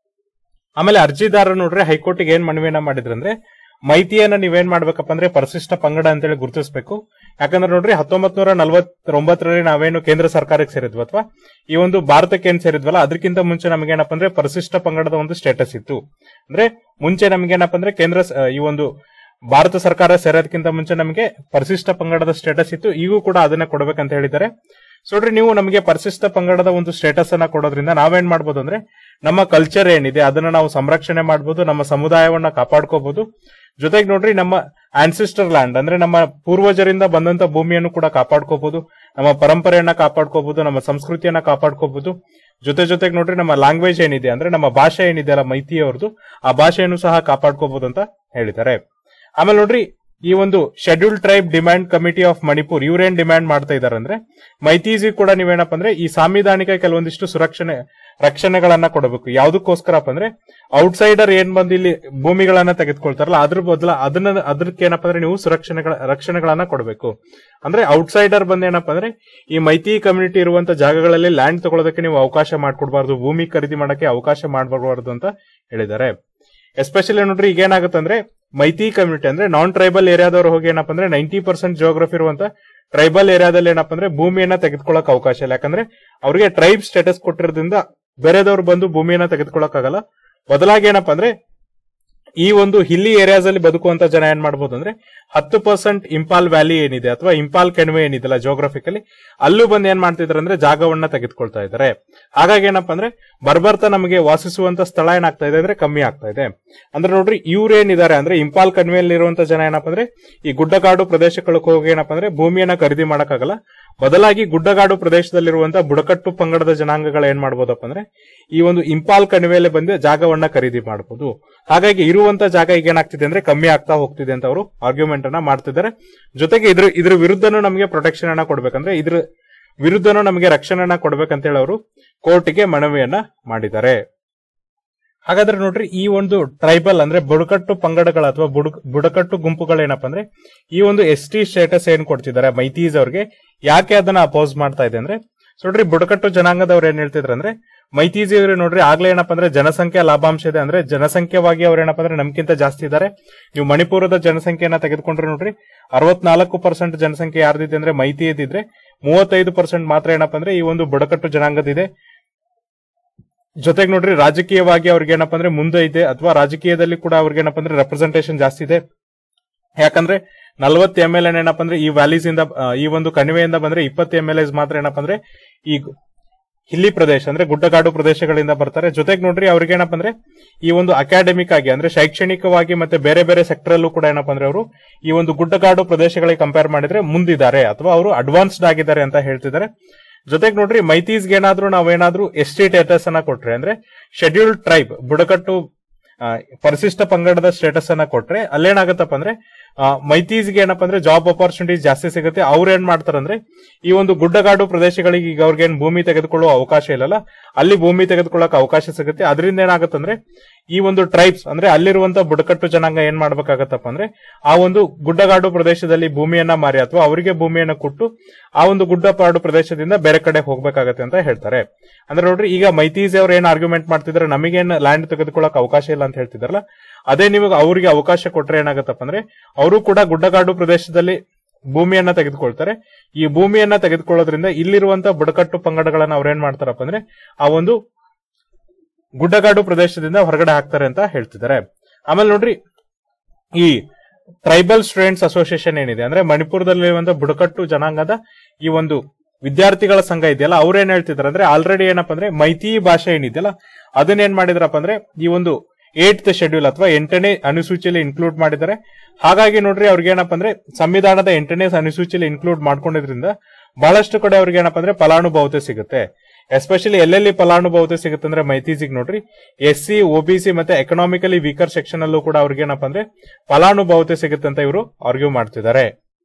S1: ಆಮೇಲೆ ಅರ್ಜಿದಾರರು ನೋಡ್ರಿ ಹೈಕೋರ್ಟ್ಗೆ ಏನ್ ಮನವಿಯನ್ನ ಮಾಡಿದ್ರು ಅಂದ್ರೆ ಮೈತಿಯನ್ನ ನೀವೇನ್ ಮಾಡ್ಬೇಕಪ್ಪ ಅಂದ್ರೆ ಪರಿಶಿಷ್ಟ ಪಂಗಡ ಅಂತೇಳಿ ಗುರುತಿಸಬೇಕು. ಯಾಕಂದ್ರೆ ನೋಡ್ರಿ ಹತ್ತೊಂಬತ್ ನೂರ ನಲವತ್ತೊಂಬತ್ತರಲ್ಲಿ ನಾವೇನು ಕೇಂದ್ರ ಸರ್ಕಾರಕ್ಕೆ ಸೇರಿದ್ವಿ ಅಥವಾ ಈ ಒಂದು ಭಾರತಕ್ಕೆ ಏನ್ ಸೇರಿದ್ವಲ್ಲ ಅದಕ್ಕಿಂತ ಮುಂಚೆ ನಮಗೇನಪ್ಪ ಅಂದ್ರೆ ಪರಿಶಿಷ್ಟ ಪಂಗಡದ ಒಂದು ಸ್ಟೇಟಸ್ ಇತ್ತು. ಅಂದ್ರೆ ಮುಂಚೆ ನಮಗೇನಪ್ಪ ಅಂದ್ರೆ ಕೇಂದ್ರ ಈ ಒಂದು ಭಾರತ ಸರ್ಕಾರ ಸೇರೋದಕ್ಕಿಂತ ಮುಂಚೆ ನಮಗೆ ಪರಿಶಿಷ್ಟ ಪಂಗಡದ ಸ್ಟೇಟಸ್ ಇತ್ತು, ಈಗೂ ಕೂಡ ಅದನ್ನ ಕೊಡಬೇಕಂತ ಹೇಳಿದ್ದಾರೆ. ಸೊ ನೋಡ್ರಿ ನೀವು ನಮಗೆ ಪರಿಶಿಷ್ಟ ಪಂಗಡದ ಒಂದು ಸ್ಟೇಟಸ್ ಅನ್ನ ಕೊಡೋದ್ರಿಂದ ನಾವೇನ್ ಮಾಡ್ಬೋದು ಅಂದ್ರೆ ನಮ್ಮ ಕಲ್ಚರ್ ಏನಿದೆ ಅದನ್ನ ನಾವು ಸಂರಕ್ಷಣೆ ಮಾಡಬಹುದು, ನಮ್ಮ ಸಮುದಾಯವನ್ನ ಕಾಪಾಡ್ಕೋಬಹುದು. ಜೊತೆಗೆ ನೋಡ್ರಿ ನಮ್ಮ ಆನ್ಸಿಸ್ಟರ್ ಲ್ಯಾಂಡ್ ಅಂದ್ರೆ ನಮ್ಮ ಪೂರ್ವಜರಿಂದ ಬಂದಂತ ಭೂಮಿಯನ್ನು ಕೂಡ ಕಾಪಾಡ್ಕೋಬಹುದು, ನಮ್ಮ ಪರಂಪರೆಯನ್ನ ಕಾಪಾಡ್ಕೋಬಹುದು, ನಮ್ಮ ಸಂಸ್ಕೃತಿಯನ್ನ ಕಾಪಾಡ್ಕೋಬಹುದು. ಜೊತೆ ಜೊತೆಗೆ ನೋಡ್ರಿ ನಮ್ಮ ಲ್ಯಾಂಗ್ವೇಜ್ ಏನಿದೆ ಅಂದ್ರೆ ನಮ್ಮ ಭಾಷೆ ಏನಿದೆ ಅಲ್ಲ ಮೈತಿ ಅವ್ರದ್ದು ಆ ಭಾಷೆಯನ್ನು ಸಹ ಕಾಪಾಡ್ಕೋಬಹುದು ಅಂತ ಹೇಳಿದ್ದಾರೆ. ಆಮೇಲೆ ನೋಡ್ರಿ ಈ ಒಂದು scheduled tribe demand committee of Manipur ಇವ್ರೇನ್ ಡಿಮ್ಯಾಂಡ್ ಮಾಡ್ತಾ ಇದಾರೆ ಅಂದ್ರೆ ಮೈತೀಸಿ ಕೂಡ ನೀವೇನಪ್ಪ ಅಂದ್ರೆ ಈ ಸಾಂವಿಧಾನಿಕ ಕೆಲವೊಂದಿಷ್ಟು ಸುರಕ್ಷಣೆ ರಕ್ಷಣೆಗಳನ್ನ ಕೊಡಬೇಕು. ಯಾವ್ದಕ್ಕೋಸ್ಕರಪ್ಪ ಅಂದ್ರೆ ಔಟ್ಸೈಡರ್ ಏನ್ ಬಂದು ಇಲ್ಲಿ ಭೂಮಿಗಳನ್ನ ತೆಗೆದುಕೊಳ್ತಾರಲ್ಲ ಅದ್ರ ಬದಲ ಅದನ್ನ ಅದಕ್ಕೆ ಏನಪ್ಪಾ ಅಂದ್ರೆ ನೀವು ಸುರಕ್ಷಣೆಗಳ ರಕ್ಷಣೆಗಳನ್ನ ಕೊಡಬೇಕು. ಅಂದ್ರೆ ಔಟ್ಸೈಡರ್ ಬಂದ್ ಏನಪ್ಪಾ ಅಂದ್ರೆ ಈ ಮೈತಿ ಕಮ್ಯುನಿಟಿ ಇರುವಂತ ಜಾಗಗಳಲ್ಲಿ ಲ್ಯಾಂಡ್ ತಗೊಳ್ಳೋದಕ್ಕೆ ನೀವು ಅವಕಾಶ ಮಾಡ್ಕೊಡ್ಬಾರ್ದು, ಭೂಮಿ ಖರೀದಿ ಮಾಡಕ್ಕೆ ಅವಕಾಶ ಮಾಡಬಾರ್ದು ಅಂತ ಹೇಳಿದ್ದಾರೆ. ಎಸ್ಪೆಷಲಿ ನೋಡ್ರಿ ಈಗ ಏನಾಗುತ್ತೆ ಅಂದ್ರೆ ಮೈತಿ ಕಮ್ಯುನಿಟಿ ಅಂದ್ರೆ ನಾನ್ ಟ್ರೈಬಲ್ ಏರಿಯಾದವ್ರು ಹೋಗಿ ಏನಪ್ಪಾ ಅಂದ್ರೆ ನೈಂಟಿ ಪರ್ಸೆಂಟ್ ಜಿಯೋಗ್ರಫಿ ಇರುವಂತ ಟ್ರೈಬಲ್ ಏರಿಯಾದಲ್ಲಿ ಏನಪ್ಪಾ ಅಂದ್ರೆ ಭೂಮಿಯನ್ನ ತೆಗೆದುಕೊಳ್ಳಕ್ ಅವಕಾಶ ಇಲ್ಲ. ಯಾಕಂದ್ರೆ ಅವ್ರಿಗೆ ಟ್ರೈಬ್ ಸ್ಟೇಟಸ್ ಕೊಟ್ಟಿರೋದ್ರಿಂದ ಬೇರೆದವ್ರು ಬಂದು ಭೂಮಿಯನ್ನ ತೆಗೆದುಕೊಳ್ಳಕ್ ಆಗಲ್ಲ. ಬದಲಾಗಿ ಏನಪ್ಪಾ ಅಂದ್ರೆ ಈ ಒಂದು ಹಿಲ್ಲಿ ಏರಿಯಾಸ್ ಅಲ್ಲಿ ಬದುಕುವಂತ ಜನ ಏನ್ ಮಾಡಬಹುದು ಅಂದ್ರೆ ಹತ್ತು ಪರ್ಸೆಂಟ್ ಇಂಪಾಲ್ ವ್ಯಾಲಿ ಏನಿದೆ ಅಥವಾ ಇಂಪಾಲ್ ಕಣಿವೆ ಏನಿದೆಲ್ಲ ಜೋಗ್ರಫಿಕಲಿ ಅಲ್ಲೂ ಬಂದು ಏನ್ ಮಾಡ್ತಿದಾರೆ ಅಂದ್ರೆ ಜಾಗವನ್ನ ತೆಗೆದುಕೊಳ್ತಾ ಇದ್ದಾರೆ. ಹಾಗಾಗಿ ಏನಪ್ಪಾ ಅಂದ್ರೆ ಬರ್ಬರ್ತಾ ನಮಗೆ ವಾಸಿಸುವಂತ ಸ್ಥಳ ಏನಾಗ್ತಾ ಇದೆ ಅಂದ್ರೆ ಕಮ್ಮಿ ಆಗ್ತಾ ಇದೆ. ಅಂದ್ರೆ ನೋಡ್ರಿ ಇವ್ರೇನಿದ್ದಾರೆ ಅಂದ್ರೆ ಇಂಪಾಲ್ ಕಣಿವೆಯಲ್ಲಿ ಇರುವಂತ ಜನ ಏನಪ್ಪಾ ಅಂದ್ರೆ ಈ ಗುಡ್ಡಗಾಡು ಪ್ರದೇಶಗಳಿಗೆ ಹೋಗಿ ಏನಪ್ಪಾ ಅಂದ್ರೆ ಭೂಮಿಯನ್ನ ಖರೀದಿ ಮಾಡಕ್ಕಾಗಲ್ಲ. ಬದಲಾಗಿ ಗುಡ್ಡಗಾಡು ಪ್ರದೇಶದಲ್ಲಿರುವಂತಹ ಬುಡಕಟ್ಟು ಪಂಗಡದ ಜನಾಂಗಗಳು ಏನ್ ಮಾಡ್ಬೋದಪ್ಪ ಅಂದ್ರೆ ಈ ಒಂದು ಇಂಪಾಲ್ ಕಣಿವೆಯಲ್ಲಿ ಬಂದು ಜಾಗವನ್ನ ಖರೀದಿ ಮಾಡಬಹುದು. ಹಾಗಾಗಿ ಇರುವಂತ ಜಾಗ ಈಗ ಏನಾಗ್ತಿದೆ ಅಂದ್ರೆ ಕಮ್ಮಿ ಆಗ್ತಾ ಹೋಗ್ತಿದೆ ಅಂತ ಅವರು ಆರ್ಗ್ಯುಮೆಂಟ್ ಅನ್ನ ಮಾಡ್ತಿದ್ದಾರೆ. ಜೊತೆಗೆ ಇದ್ರ ಇದ್ರ ವಿರುದ್ಧನೂ ನಮಗೆ ಪ್ರೊಟೆಕ್ಷನ್ ಅನ್ನ ಕೊಡ್ಬೇಕಂದ್ರೆ ಇದ್ರ ವಿರುದ್ಧನೂ ನಮಗೆ ರಕ್ಷಣೆಯನ್ನ ಕೊಡ್ಬೇಕಂತ ಹೇಳಿ ಅವರು ಕೋರ್ಟ್ಗೆ ಮನವಿಯನ್ನ ಮಾಡಿದ್ದಾರೆ. ಹಾಗಾದ್ರೆ ನೋಡ್ರಿ ಈ ಒಂದು ಟ್ರೈಬಲ್ ಅಂದ್ರೆ ಬುಡಕಟ್ಟು ಪಂಗಡಗಳ ಅಥವಾ ಬುಡಕಟ್ಟು ಗುಂಪುಗಳು ಏನಪ್ಪಾ ಅಂದ್ರೆ ಈ ಒಂದು ಎಸ್ ಟಿ ಸ್ಟೇಟಸ್ ಏನ್ ಕೊಡ್ತಿದ್ದಾರೆ ಮೈತೀಸ್ ಅವ್ರಿಗೆ, ಯಾಕೆ ಅದನ್ನ ಅಪೋಸ್ ಮಾಡ್ತಾ ಇದೆ ಅಂದ್ರೆ ನೋಡ್ರಿ ಬುಡಕಟ್ಟು ಜನಾಂಗದವ್ರು ಏನ್ ಹೇಳ್ತಿದ್ರು ಅಂದ್ರೆ ಮೈತೀಸ್ ಇವ್ರು ನೋಡ್ರಿ ಆಗ್ಲೇ ಏನಪ್ಪಾ ಅಂದ್ರೆ ಜನಸಂಖ್ಯಾ ಲಾಭಾಂಶ ಇದೆ ಅಂದ್ರೆ ಜನಸಂಖ್ಯವಾಗಿ ಅವ್ರು ಏನಪ್ಪಾ ಅಂದ್ರೆ ನಮ್ಗಿಂತ ಜಾಸ್ತಿ ಇದ್ದಾರೆ. ನೀವು ಮಣಿಪುರದ ಜನಸಂಖ್ಯೆಯನ್ನ ತೆಗೆದುಕೊಂಡ್ರೆ ನೋಡ್ರಿ ಅರವತ್ನಾಲ್ಕು ಪರ್ಸೆಂಟ್ ಜನಸಂಖ್ಯೆ ಯಾರ್ದಿದೆ ಅಂದ್ರೆ ಮೈತಿ ಇದ್ದಿದ್ರೆ ಮೂವತ್ತೈದು ಪರ್ಸೆಂಟ್ ಮಾತ್ರ ಏನಪ್ಪಾ ಅಂದ್ರೆ ಈ ಒಂದು ಬುಡಕಟ್ಟು ಜನಾಂಗದಿದೆ. ಜೊತೆಗೆ ನೋಡ್ರಿ ರಾಜಕೀಯವಾಗಿ ಅವ್ರಿಗೆ ಏನಪ್ಪಾ ಅಂದ್ರೆ ಮುಂದೆ ಇದೆ ಅಥವಾ ರಾಜಕೀಯದಲ್ಲಿ ಕೂಡ ಅವ್ರಿಗೆ ಏನಪ್ಪಾ ಅಂದ್ರೆ ರೆಪ್ರೆಸೆಂಟೇಷನ್ ಜಾಸ್ತಿ ಇದೆ. ಯಾಕಂದ್ರೆ ನಲ್ವತ್ತು ಎಂ ಎಲ್ ಎನ್ ಏನಪ್ಪಾ ಅಂದ್ರೆ ಈ ವ್ಯಾಲೀಸ್ ಇಂದ ಈ ಒಂದು ಕಣಿವೆಯಿಂದ ಬಂದ್ರೆ ಇಪ್ಪತ್ತು ಎಂ ಎಲ್ ಎಸ್ ಮಾತ್ರ ಏನಪ್ಪಾ ಅಂದ್ರೆ ಈ ಹಿಲ್ಲಿ ಪ್ರದೇಶ ಅಂದ್ರೆ ಗುಡ್ಡಗಾಡು ಪ್ರದೇಶಗಳಿಂದ ಬರ್ತಾರೆ. ಜೊತೆಗೆ ನೋಡ್ರಿ ಅವ್ರಿಗೆ ಏನಪ್ಪಾ ಅಂದ್ರೆ ಈ ಒಂದು ಅಕಾಡೆಮಿಕ್ ಆಗಿ ಅಂದ್ರೆ ಶೈಕ್ಷಣಿಕವಾಗಿ ಮತ್ತೆ ಬೇರೆ ಬೇರೆ ಸೆಕ್ಟರ್ ಅಲ್ಲೂ ಕೂಡ ಏನಪ್ಪಾ ಅಂದ್ರೆ ಅವರು ಈ ಒಂದು ಗುಡ್ಡಗಾಡು ಪ್ರದೇಶಗಳಿಗೆ ಕಂಪೇರ್ ಮಾಡಿದ್ರೆ ಮುಂದಿದ್ದಾರೆ ಅಥವಾ ಅವರು ಅಡ್ವಾನ್ಸ್ಡ್ ಆಗಿದ್ದಾರೆ ಅಂತ ಹೇಳ್ತಿದ್ದಾರೆ. ಜೊತೆಗೆ ನೋಡ್ರಿ ಮೈತೀಸ್ಗೆ ಏನಾದ್ರೂ ನಾವೇನಾದ್ರೂ ಎಸ್ ಟಿ ಸ್ಟೇಟಸ್ ಅನ್ನ ಕೊಟ್ರೆ ಅಂದ್ರೆ ಶೆಡ್ಯೂಲ್ಡ್ ಟ್ರೈಬ್ ಬುಡಕಟ್ಟು ಪರಿಶಿಷ್ಟ ಪಂಗಡದ ಸ್ಟೇಟಸ್ ಅನ್ನ ಕೊಟ್ರೆ ಅಲ್ಲೇನಾಗತ್ತಪ್ಪ ಅಂದ್ರೆ ಮೈತೀಸ್ಗೆ ಏನಪ್ಪಾ ಅಂದ್ರೆ ಜಾಬ್ ಅಪಾರ್ಚುನಿಟೀಸ್ ಜಾಸ್ತಿ ಸಿಗುತ್ತೆ. ಅವ್ರು ಏನ್ ಮಾಡ್ತಾರಂದ್ರೆ ಈ ಒಂದು ಗುಡ್ಡಗಾಡು ಪ್ರದೇಶಗಳಿಗೆ ಈಗ ಅವ್ರಿಗೆ ಏನ್ ಭೂಮಿ ತೆಗೆದುಕೊಳ್ಳುವ ಅವಕಾಶ ಇಲ್ಲಲ್ಲ, ಅಲ್ಲಿ ಭೂಮಿ ತೆಗೆದುಕೊಳ್ಳಕ್ ಅವಕಾಶ ಸಿಗುತ್ತೆ. ಅದರಿಂದ ಏನಾಗತ್ತಂದ್ರೆ ಈ ಒಂದು ಟ್ರೈಬ್ಸ್ ಅಂದ್ರೆ ಅಲ್ಲಿರುವಂತ ಬುಡಕಟ್ಟು ಜನಾಂಗ ಏನ್ ಮಾಡ್ಬೇಕಾಗತ್ತಪ್ಪ ಅಂದ್ರೆ ಆ ಒಂದು ಗುಡ್ಡಗಾಡು ಪ್ರದೇಶದಲ್ಲಿ ಭೂಮಿಯನ್ನ ಮಾರಿ ಅಥವಾ ಅವರಿಗೆ ಭೂಮಿಯನ್ನ ಕೊಟ್ಟು ಆ ಒಂದು ಗುಡ್ಡಗಾಡು ಪ್ರದೇಶದಿಂದ ಬೇರೆ ಕಡೆ ಹೋಗ್ಬೇಕಾಗತ್ತೆ ಅಂತ ಹೇಳ್ತಾರೆ. ಅಂದ್ರೆ ನೋಡ್ರಿ ಈಗ ಮೈತೀಸ್ ಅವ್ರು ಏನ್ ಆರ್ಗ್ಯುಮೆಂಟ್ ಮಾಡ್ತಿದ್ರೆ ನಮಗೇನ್ ಲ್ಯಾಂಡ್ ತೆಗೆದುಕೊಳ್ಳಕ್ ಅವಕಾಶ ಇಲ್ಲ ಅಂತ ಹೇಳ್ತಿದಾರಲ್ಲ, ಅದೇ ನಿಮಗೆ ಅವ್ರಿಗೆ ಅವಕಾಶ ಕೊಟ್ರೆ ಏನಾಗತ್ತಪ್ಪ ಅಂದ್ರೆ ಅವರು ಕೂಡ ಗುಡ್ಡಗಾಡು ಪ್ರದೇಶದಲ್ಲಿ ಭೂಮಿಯನ್ನ ತೆಗೆದುಕೊಳ್ತಾರೆ. ಈ ಭೂಮಿಯನ್ನ ತೆಗೆದುಕೊಳ್ಳೋದ್ರಿಂದ ಇಲ್ಲಿರುವಂತ ಬುಡಕಟ್ಟು ಪಂಗಡಗಳನ್ನ ಅವ್ರೇನ್ ಮಾಡ್ತಾರಪ್ಪ ಅಂದ್ರೆ ಆ ಒಂದು ಗುಡ್ಡಗಾಡು ಪ್ರದೇಶದಿಂದ ಹೊರಗಡೆ ಹಾಕ್ತಾರೆ ಅಂತ ಹೇಳ್ತಿದ್ದಾರೆ. ಆಮೇಲೆ ನೋಡ್ರಿ ಈ ಟ್ರೈಬಲ್ ಸ್ಟೂಡೆಂಟ್ಸ್ ಅಸೋಸಿಯೇಷನ್ ಏನಿದೆ ಅಂದ್ರೆ ಮಣಿಪುರದಲ್ಲಿರುವಂತ ಬುಡಕಟ್ಟು ಜನಾಂಗದ ಈ ಒಂದು ವಿದ್ಯಾರ್ಥಿಗಳ ಸಂಘ ಇದೆಯಲ್ಲ, ಅವ್ರೇನ್ ಹೇಳ್ತಿದಾರೆ ಅಂದ್ರೆ ಆಲ್ರೆಡಿ ಏನಪ್ಪಾ ಅಂದ್ರೆ ಮೈತಿ ಭಾಷೆ ಏನಿದೆಯಲ್ಲ ಅದನ್ನೇನ್ ಮಾಡಿದ್ರಪ್ಪ ಅಂದ್ರೆ ಈ ಒಂದು ಏಟ್ ಶೆಡ್ಯೂಲ್ ಅಥವಾ ಎಂಟನೇ ಅನುಸೂಚಿಯಲ್ಲಿ ಇನ್ಕ್ಲೂಡ್ ಮಾಡಿದ್ದಾರೆ. ಹಾಗಾಗಿ ನೋಡ್ರಿ ಅವ್ರಿಗೆ ಏನಪ್ಪಾ ಅಂದ್ರೆ ಸಂವಿಧಾನದ ಎಂಟನೇ ಅನುಸೂಚಿಯಲ್ಲಿ ಇನ್ಕ್ಲೂಡ್ ಮಾಡ್ಕೊಂಡಿದ್ರಿಂದ ಬಹಳಷ್ಟು ಕಡೆ ಅವ್ರಿಗೆ ಏನಪ್ಪಾ ಅಂದ್ರೆ ಫಲಾನುಭವತೆ ಸಿಗುತ್ತೆ. ಎಸ್ಪೆಷಲಿ ಎಲ್ಲೆಲ್ಲಿ ಫಲಾನುಭವತೆ ಸಿಗುತ್ತೆ ಅಂದ್ರೆ ಮೈತೀಸಿಗೆ ನೋಡ್ರಿ ಎಸ್ ಸಿ ಒಬಿಸಿ ಮತ್ತೆ ಎಕನಾಮಿಕಲಿ ವೀಕರ್ ಸೆಕ್ಷನ್ ಅಲ್ಲೂ ಕೂಡ ಅವ್ರಿಗೆ ಏನಪ್ಪಾ ಅಂದ್ರೆ ಫಲಾನುಭವತೆ ಸಿಗುತ್ತೆ ಅಂತ ಇವರು ಆರ್ಗ್ಯೂ ಮಾಡ್ತಿದ್ದಾರೆ.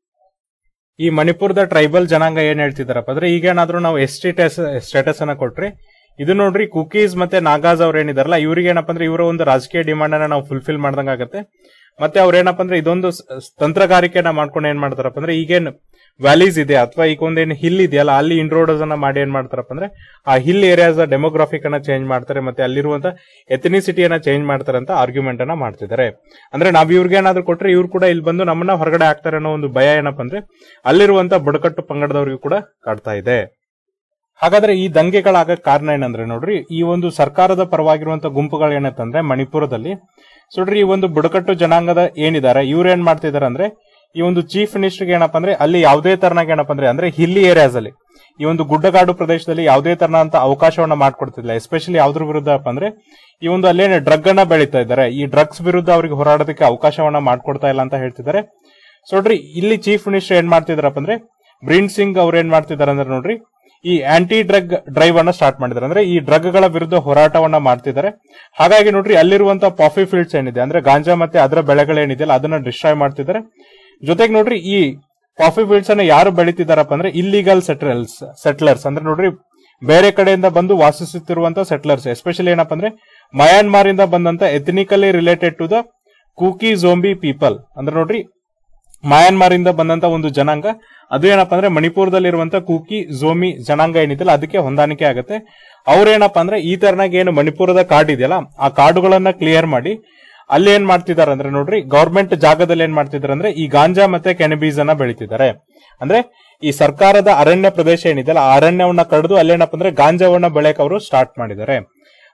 S1: ಈ ಮಣಿಪುರದ ಟ್ರೈಬಲ್ ಜನಾಂಗ ಏನ್ ಹೇಳ್ತಿದಾರಪ್ಪ ಅಂದ್ರೆ ಈಗೇನಾದ್ರೂ ನಾವು ಎಸ್ ಟಿ ಸ್ಟೇಟಸ್ ಅನ್ನ ಕೊಟ್ರಿ ಇದು ನೋಡ್ರಿ ಕುಕೀಸ್ ಮತ್ತೆ ನಾಗಾಸ್ ಅವ್ರ ಏನಿದಾರಲ್ಲ ಇವ್ರಿಗೆ ಏನಪ್ಪಾ ಅಂದ್ರೆ ಇವರ ಒಂದು ರಾಜಕೀಯ ಡಿಮಾಂಡ್ ಅನ್ನ ನಾವು ಫುಲ್ಫಿಲ್ ಮಾಡ್ದಂಗ ಆಗುತ್ತೆ. ಮತ್ತೆ ಅವ್ರ ಏನಪ್ಪಾ ಅಂದ್ರೆ ಇದೊಂದು ತಂತ್ರಗಾರಿಕೆನ ಮಾಡ್ಕೊಂಡು ಏನ್ ಮಾಡ್ತಾರಪ್ಪ ಅಂದ್ರೆ ಈಗೇನ್ ವ್ಯಾಲೀಸ್ ಇದೆ ಅಥವಾ ಈಗ ಒಂದೇನು ಹಿಲ್ ಇದೆಯಲ್ಲ ಅಲ್ಲಿ ಇನ್ರೋಡಸ್ ಅನ್ನ ಮಾಡಿ ಏನ್ ಮಾಡ್ತಾರಪ್ಪ ಅಂದ್ರೆ ಆ ಹಿಲ್ ಏರಿಯಾಸ್ ಡೆಮೋಗ್ರಾಫಿಕ್ ಅನ್ನ ಚೇಂಜ್ ಮಾಡ್ತಾರೆ ಮತ್ತೆ ಅಲ್ಲಿರುವಂತ ಎಥನಿಸಿಟಿಯನ್ನ ಚೇಂಜ್ ಮಾಡ್ತಾರೆ ಅಂತ ಆರ್ಗ್ಯುಮೆಂಟ್ ಅನ್ನ ಮಾಡ್ತಿದ್ದಾರೆ. ಅಂದ್ರೆ ನಾವ್ ಇವ್ರಿಗೆ ಏನಾದ್ರು ಕೊಟ್ರೆ ಇವ್ರು ಕೂಡ ಇಲ್ಲಿ ಬಂದು ನಮ್ಮನ್ನ ಹೊರಗಡೆ ಹಾಕ್ತಾರೆ ಅನ್ನೋ ಒಂದು ಭಯ ಏನಪ್ಪಾ ಅಂದ್ರೆ ಅಲ್ಲಿರುವಂತ ಬುಡಕಟ್ಟು ಪಂಗಡದವ್ರಿಗೂ ಕೂಡ ಕಾಡ್ತಾ ಇದೆ. ಹಾಗಾದ್ರೆ ಈ ದಂಗೆಗಳಾಗ ಕಾರಣ ಏನಂದ್ರೆ ನೋಡ್ರಿ ಈ ಒಂದು ಸರ್ಕಾರದ ಪರವಾಗಿರುವಂತ ಗುಂಪುಗಳು ಏನಂತಂದ್ರೆ ಮಣಿಪುರದಲ್ಲಿ ನೋಡ್ರಿ ಈ ಒಂದು ಬುಡಕಟ್ಟು ಜನಾಂಗದ ಏನಿದ್ದಾರೆ ಇವ್ರು ಏನ್ ಮಾಡ್ತಿದಾರೆ ಅಂದ್ರೆ ಈ ಒಂದು ಚೀಫ್ ಮಿನಿಸ್ಟರ್ಗೆ ಏನಪ್ಪಾ ಅಂದ್ರೆ ಅಲ್ಲಿ ಯಾವುದೇ ತರನಾಗ ಏನಪ್ಪಾ ಅಂದ್ರೆ ಅಂದ್ರೆ ಹಿಲ್ಲಿ ಏರಿಯಾಸ್ ಅಲ್ಲಿ ಈ ಒಂದು ಗುಡ್ಡಗಾಡು ಪ್ರದೇಶದಲ್ಲಿ ಯಾವುದೇ ತರನಂತ ಅವಕಾಶವನ್ನ ಮಾಡ್ಕೊಡ್ತಿಲ್ಲ. ಎಸ್ಪೆಷಲಿ ಯಾವ್ದ್ರ ವಿರುದ್ಧ ಅಪ್ಪ ಅಂದ್ರೆ ಈ ಒಂದು ಅಲ್ಲೇನೆ ಡ್ರಗ್ ಅನ್ನ ಬೆಳೀತಾ ಇದ್ದಾರೆ, ಈ ಡ್ರಗ್ಸ್ ವಿರುದ್ಧ ಅವ್ರಿಗೆ ಹೋರಾಡೋದಕ್ಕೆ ಅವಕಾಶವನ್ನ ಮಾಡ್ಕೊಡ್ತಾ ಇಲ್ಲ ಅಂತ ಹೇಳ್ತಿದ್ದಾರೆ. ಸೊ ನೋಡ್ರಿ ಇಲ್ಲಿ ಚೀಫ್ ಮಿನಿಸ್ಟರ್ ಏನ್ ಮಾಡ್ತಿದಾರಪ್ಪ ಅಂದ್ರೆ ಬ್ರೀನ್ ಸಿಂಗ್ ಅವ್ರು ಏನ್ ಮಾಡ್ತಿದಾರೆ ಅಂದ್ರೆ ನೋಡ್ರಿ ಈ ಆಂಟಿ ಡ್ರಗ್ ಡ್ರೈವ್ ಅನ್ನ ಸ್ಟಾರ್ಟ್ ಮಾಡಿದ್ದಾರೆ. ಅಂದ್ರೆ ಈ ಡ್ರಗ್ ಗಳ ವಿರುದ್ಧ ಹೋರಾಟವನ್ನ ಮಾಡ್ತಿದ್ದಾರೆ. ಹಾಗಾಗಿ ನೋಡ್ರಿ ಅಲ್ಲಿರುವಂತ ಕಾಫಿ ಫೀಲ್ಡ್ಸ್ ಏನಿದೆ ಅಂದ್ರೆ ಗಾಂಜಾ ಮತ್ತೆ ಅದರ ಬೆಳೆಗಳೇನಿದೆಯಲ್ಲ ಅದನ್ನ ಡಿಸ್ಟ್ರಾಯ್ ಮಾಡ್ತಿದ್ದಾರೆ. ಜೊತೆಗೆ ನೋಡ್ರಿ ಈ ಕಾಫಿ ಫೀಲ್ಡ್ಸ್ ಅನ್ನ ಯಾರು ಬೆಳೀತಿದಾರಪ್ಪ ಅಂದ್ರೆ ಇಲ್ಲಿಗಲ್ ಸೆಟಲ್ಸ್ ಸೆಟ್ಲರ್ಸ್ ಅಂದ್ರೆ ನೋಡ್ರಿ ಬೇರೆ ಕಡೆಯಿಂದ ಬಂದು ವಾಸಿಸುತ್ತಿರುವಂತ ಸೆಟ್ಲರ್ಸ್ ಎಸ್ಪೆಷಲಿ ಏನಪ್ಪಾ ಅಂದ್ರೆ ಮಯಾನ್ಮಾರ್ ಇಂದ ಬಂದಂತ ethnically related to the Kuki Zomi people ಅಂದ್ರೆ ನೋಡ್ರಿ ಮಯಾನ್ಮಾರ್ ಇಂದ ಬಂದಂತ ಒಂದು ಜನಾಂಗ ಅದು ಏನಪ್ಪಾ ಅಂದ್ರೆ ಮಣಿಪುರದಲ್ಲಿರುವಂತ ಕೂಕಿ ಝೋಮಿ ಜನಾಂಗ ಏನಿದೆಯಲ್ಲ ಅದಕ್ಕೆ ಹೊಂದಾಣಿಕೆ ಆಗುತ್ತೆ. ಅವ್ರೇನಪ್ಪಾ ಅಂದ್ರೆ ಈ ತರನಾಗ ಏನು ಮಣಿಪುರದ ಕಾಡು ಇದೆಯಲ್ಲ ಆ ಕಾಡುಗಳನ್ನ ಕ್ಲಿಯರ್ ಮಾಡಿ ಅಲ್ಲಿ ಏನ್ ಮಾಡ್ತಿದಾರೆ ಅಂದ್ರೆ ನೋಡ್ರಿ ಗವರ್ಮೆಂಟ್ ಜಾಗದಲ್ಲಿ ಏನ್ ಮಾಡ್ತಿದಾರೆ ಅಂದ್ರೆ ಈ ಗಾಂಜಾ ಮತ್ತೆ ಕ್ಯಾನಬೀಸ್ ಅನ್ನ ಬೆಳೀತಿದ್ದಾರೆ. ಅಂದ್ರೆ ಈ ಸರ್ಕಾರದ ಅರಣ್ಯ ಪ್ರದೇಶ ಏನಿದೆಯಲ್ಲ ಆ ಅರಣ್ಯವನ್ನ ಕಡಿದು ಅಲ್ಲೇನಪ್ಪ ಅಂದ್ರೆ ಗಾಂಜಾವನ್ನ ಬೆಳೆಯಕ್ಕೆ ಅವರು ಸ್ಟಾರ್ಟ್ ಮಾಡಿದ್ದಾರೆ.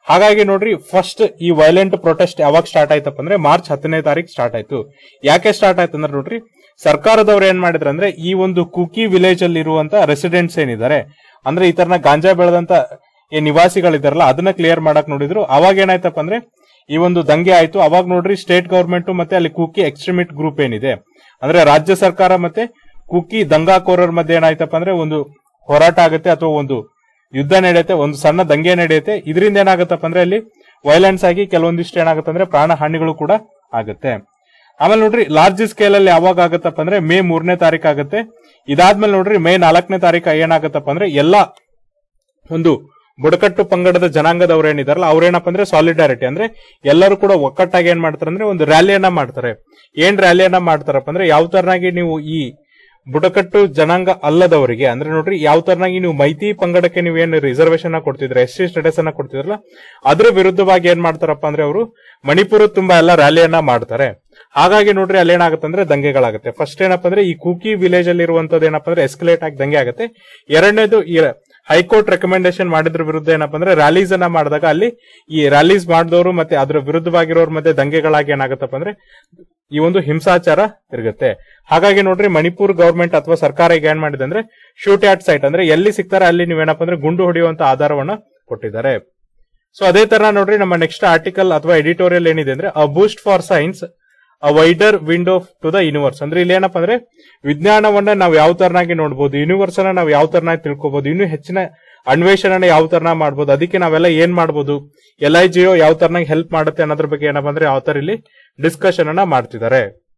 S1: ಹಾಗಾಗಿ ನೋಡ್ರಿ ಫಸ್ಟ್ ಈ ವೈಲೆಂಟ್ ಪ್ರೊಟೆಸ್ಟ್ ಯಾವಾಗ ಸ್ಟಾರ್ಟ್ ಆಯ್ತಪ್ಪ ಅಂದ್ರೆ ಮಾರ್ಚ್ ಹತ್ತನೇ ತಾರೀಕು ಸ್ಟಾರ್ಟ್ ಆಯ್ತು. ಯಾಕೆ ಸ್ಟಾರ್ಟ್ ಆಯ್ತು ಅಂದ್ರೆ ನೋಡ್ರಿ ಸರ್ಕಾರದವ್ರು ಏನ್ ಮಾಡಿದ್ರ ಅಂದ್ರೆ ಈ ಒಂದು ಕುಕಿ ವಿಲೇಜ್ ಅಲ್ಲಿ ಇರುವಂತ ರೆಸಿಡೆಂಟ್ಸ್ ಏನಿದ್ದಾರೆ ಅಂದ್ರೆ ಈ ತರನ ಗಾಂಜಾ ಬೆಳೆದಂತ ಏನ್ ನಿವಾಸಿಗಳಿದಾರಲ್ಲ ಅದನ್ನ ಕ್ಲಿಯರ್ ಮಾಡಕ್ ನೋಡಿದ್ರು. ಅವಾಗ ಏನಾಯ್ತಪ್ಪ ಅಂದ್ರೆ ಈ ಒಂದು ದಂಗೆ ಆಯ್ತು. ಅವಾಗ ನೋಡ್ರಿ ಸ್ಟೇಟ್ ಗವರ್ಮೆಂಟ್ ಮತ್ತೆ ಅಲ್ಲಿ ಕುಕಿ ಎಕ್ಸ್ಟ್ರೀಮಿಸ್ಟ್ ಗ್ರೂಪ್ ಏನಿದೆ ಅಂದ್ರೆ ರಾಜ್ಯ ಸರ್ಕಾರ ಮತ್ತೆ ಕುಕಿ ದಂಗಾಕೋರರ ಮಧ್ಯೆ ಏನಾಯ್ತಪ್ಪ ಅಂದ್ರೆ ಒಂದು ಹೋರಾಟ ಆಗುತ್ತೆ ಅಥವಾ ಒಂದು ಯುದ್ಧ ನಡೆಯುತ್ತೆ, ಒಂದು ಸಣ್ಣ ದಂಗೆ ನಡೆಯುತ್ತೆ. ಇದರಿಂದ ಏನಾಗುತ್ತಪ್ಪ ಅಂದ್ರೆ ಅಲ್ಲಿ ವೈಲೆನ್ಸ್ ಆಗಿ ಕೆಲವೊಂದಿಷ್ಟು ಏನಾಗುತ್ತೆ ಅಂದ್ರೆ ಪ್ರಾಣ ಹಾನಿಗಳು ಕೂಡ ಆಗುತ್ತೆ. ಆಮೇಲೆ ನೋಡ್ರಿ ಲಾರ್ಜ್ ಸ್ಕೇಲ್ ಅಲ್ಲಿ ಯಾವಾಗ ಆಗತ್ತಪ್ಪ ಅಂದ್ರೆ ಮೇ ಮೂರನೇ ತಾರೀಕು ಆಗುತ್ತೆ. ಇದಾದ್ಮೇಲೆ ನೋಡ್ರಿ ಮೇ ನಾಲ್ಕನೇ ತಾರೀಕು ಏನಾಗತ್ತಪ್ಪ ಅಂದ್ರೆ ಎಲ್ಲಾ ಒಂದು ಬುಡಕಟ್ಟು ಪಂಗಡದ ಜನಾಂಗದವ್ರು ಏನಿದಾರಲ್ಲ ಅವ್ರೇನಪ್ಪ ಅಂದ್ರೆ ಸಾಲಿಡಾರಿಟಿ ಅಂದ್ರೆ ಎಲ್ಲರೂ ಕೂಡ ಒಕ್ಕಟ್ಟಾಗಿ ಏನ್ ಮಾಡ್ತಾರೆ ಅಂದ್ರೆ ಒಂದು ರ್ಯಾಲಿಯನ್ನ ಮಾಡ್ತಾರೆ. ಏನ್ ರ್ಯಾಲಿಯನ್ನ ಮಾಡ್ತಾರಪ್ಪ ಅಂದ್ರೆ ಯಾವ ತರನಾಗಿ ನೀವು ಈ ಬುಡಕಟ್ಟು ಜನಾಂಗ ಅಲ್ಲದವರಿಗೆ ಅಂದ್ರೆ ನೋಡ್ರಿ ಯಾವ ತರನಾಗಿ ನೀವು ಮೈತಿ ಪಂಗಡಕ್ಕೆ ನೀವು ಏನ್ ರಿಸರ್ವೇಶನ್ ಕೊಡ್ತಿದ್ರೆ ಎಸ್ ಸಿ ಸ್ಟೇಟಸ್ ಅನ್ನ ಕೊಡ್ತಿದ್ರಲ್ಲ ಅದ್ರ ವಿರುದ್ಧವಾಗಿ ಏನ್ ಮಾಡ್ತಾರಪ್ಪ ಅಂದ್ರೆ ಅವರು ಮಣಿಪುರ ತುಂಬಾ ಎಲ್ಲ ರ್ಯಾಲಿಯನ್ನ ಮಾಡ್ತಾರೆ. ಹಾಗಾಗಿ ನೋಡ್ರಿ ಅಲ್ಲಿ ಏನಾಗುತ್ತೆ ಅಂದ್ರೆ ದಂಗೆಗಳಾಗುತ್ತೆ. ಫಸ್ಟ್ ಏನಪ್ಪ ಅಂದ್ರೆ ಈ ಕುಕಿ ವಿಲೇಜ್ ಅಲ್ಲಿ ಇರುವಂತದ್ದು ಏನಪ್ಪ ಅಂದ್ರೆ ಎಸ್ಕಲೇಟ್ ಆಗಿ ದಂಗೆ ಆಗುತ್ತೆ. ಎರಡನೇದು ಈ ಹೈಕೋರ್ಟ್ ರೆಕಮೆಂಡೇಶನ್ ಮಾಡಿದ್ರ ವಿರುದ್ಧ ಏನಪ್ಪ ಅಂದ್ರೆ ರ್ಯಾಲೀಸ್ ಅನ್ನ ಮಾಡಿದಾಗ ಅಲ್ಲಿ ಈ ರ್ಯಾಲೀಸ್ ಮಾಡಿದವರು ಮತ್ತೆ ಅದರ ವಿರುದ್ಧವಾಗಿರೋರ್ ಮಧ್ಯೆ ದಂಗೆಗಳಾಗಿ ಏನಾಗುತ್ತಪ್ಪ ಅಂದ್ರೆ ಈ ಒಂದು ಹಿಂಸಾಚಾರ ತಿರುಗುತ್ತೆ. ಹಾಗಾಗಿ ನೋಡ್ರಿ ಮಣಿಪುರ್ ಗವರ್ಮೆಂಟ್ ಅಥವಾ ಸರ್ಕಾರ ಈಗ ಏನ್ ಮಾಡಿದೆ ಅಂದ್ರೆ ಶೂಟ್ ಆಟ್ ಸೈಟ್ ಅಂದ್ರೆ ಎಲ್ಲಿ ಸಿಗ್ತಾರೆ ಅಲ್ಲಿ ನೀವೇನಪ್ಪ ಅಂದ್ರೆ ಗುಂಡು ಹೊಡೆಯುವಂತ ಆಧಾರವನ್ನ ಕೊಟ್ಟಿದ್ದಾರೆ. ಸೊ ಅದೇ ತರ ನೋಡ್ರಿ ನಮ್ಮ ನೆಕ್ಸ್ಟ್ ಆರ್ಟಿಕಲ್ ಅಥವಾ ಎಡಿಟೋರಿಯಲ್ ಏನಿದೆ ಅಂದ್ರೆ a boost for science a wider window to the universe ಅಂದ್ರೆ ಇಲ್ಲಿ ಏನಪ್ಪ ಅಂದ್ರೆ ವಿಜ್ಞಾನವನ್ನ ನಾವು ಯಾವ ತರನಾಗಿ ನೋಡಬಹುದು, ಯೂನಿವರ್ಸ್ ಅನ್ನ ನಾವು ಯಾವ ತರನಾಗಿ ತಿಳ್ಕೊಬಹುದು, ಇನ್ನೂ ಹೆಚ್ಚಿನ ಅನ್ವೇಷಣೆ ಯಾವ ತರನ ಮಾಡಬಹುದು, ಅದಕ್ಕೆ ನಾವೆಲ್ಲ ಏನ್ ಮಾಡಬಹುದು, ಎಲ್ ಐ ಜಿಒ ಯಾವ ತರನಾಗಿ ಹೆಲ್ಪ್ ಮಾಡುತ್ತೆ ಅನ್ನೋದ್ರ ಬಗ್ಗೆ ಏನಪ್ಪ ಅಂದ್ರೆ ಆಥರ್ ಇಲ್ಲಿ ಡಿಸ್ಕಷನ್ ಅನ್ನ ಮಾಡ್ತಿದ್ದಾರೆ.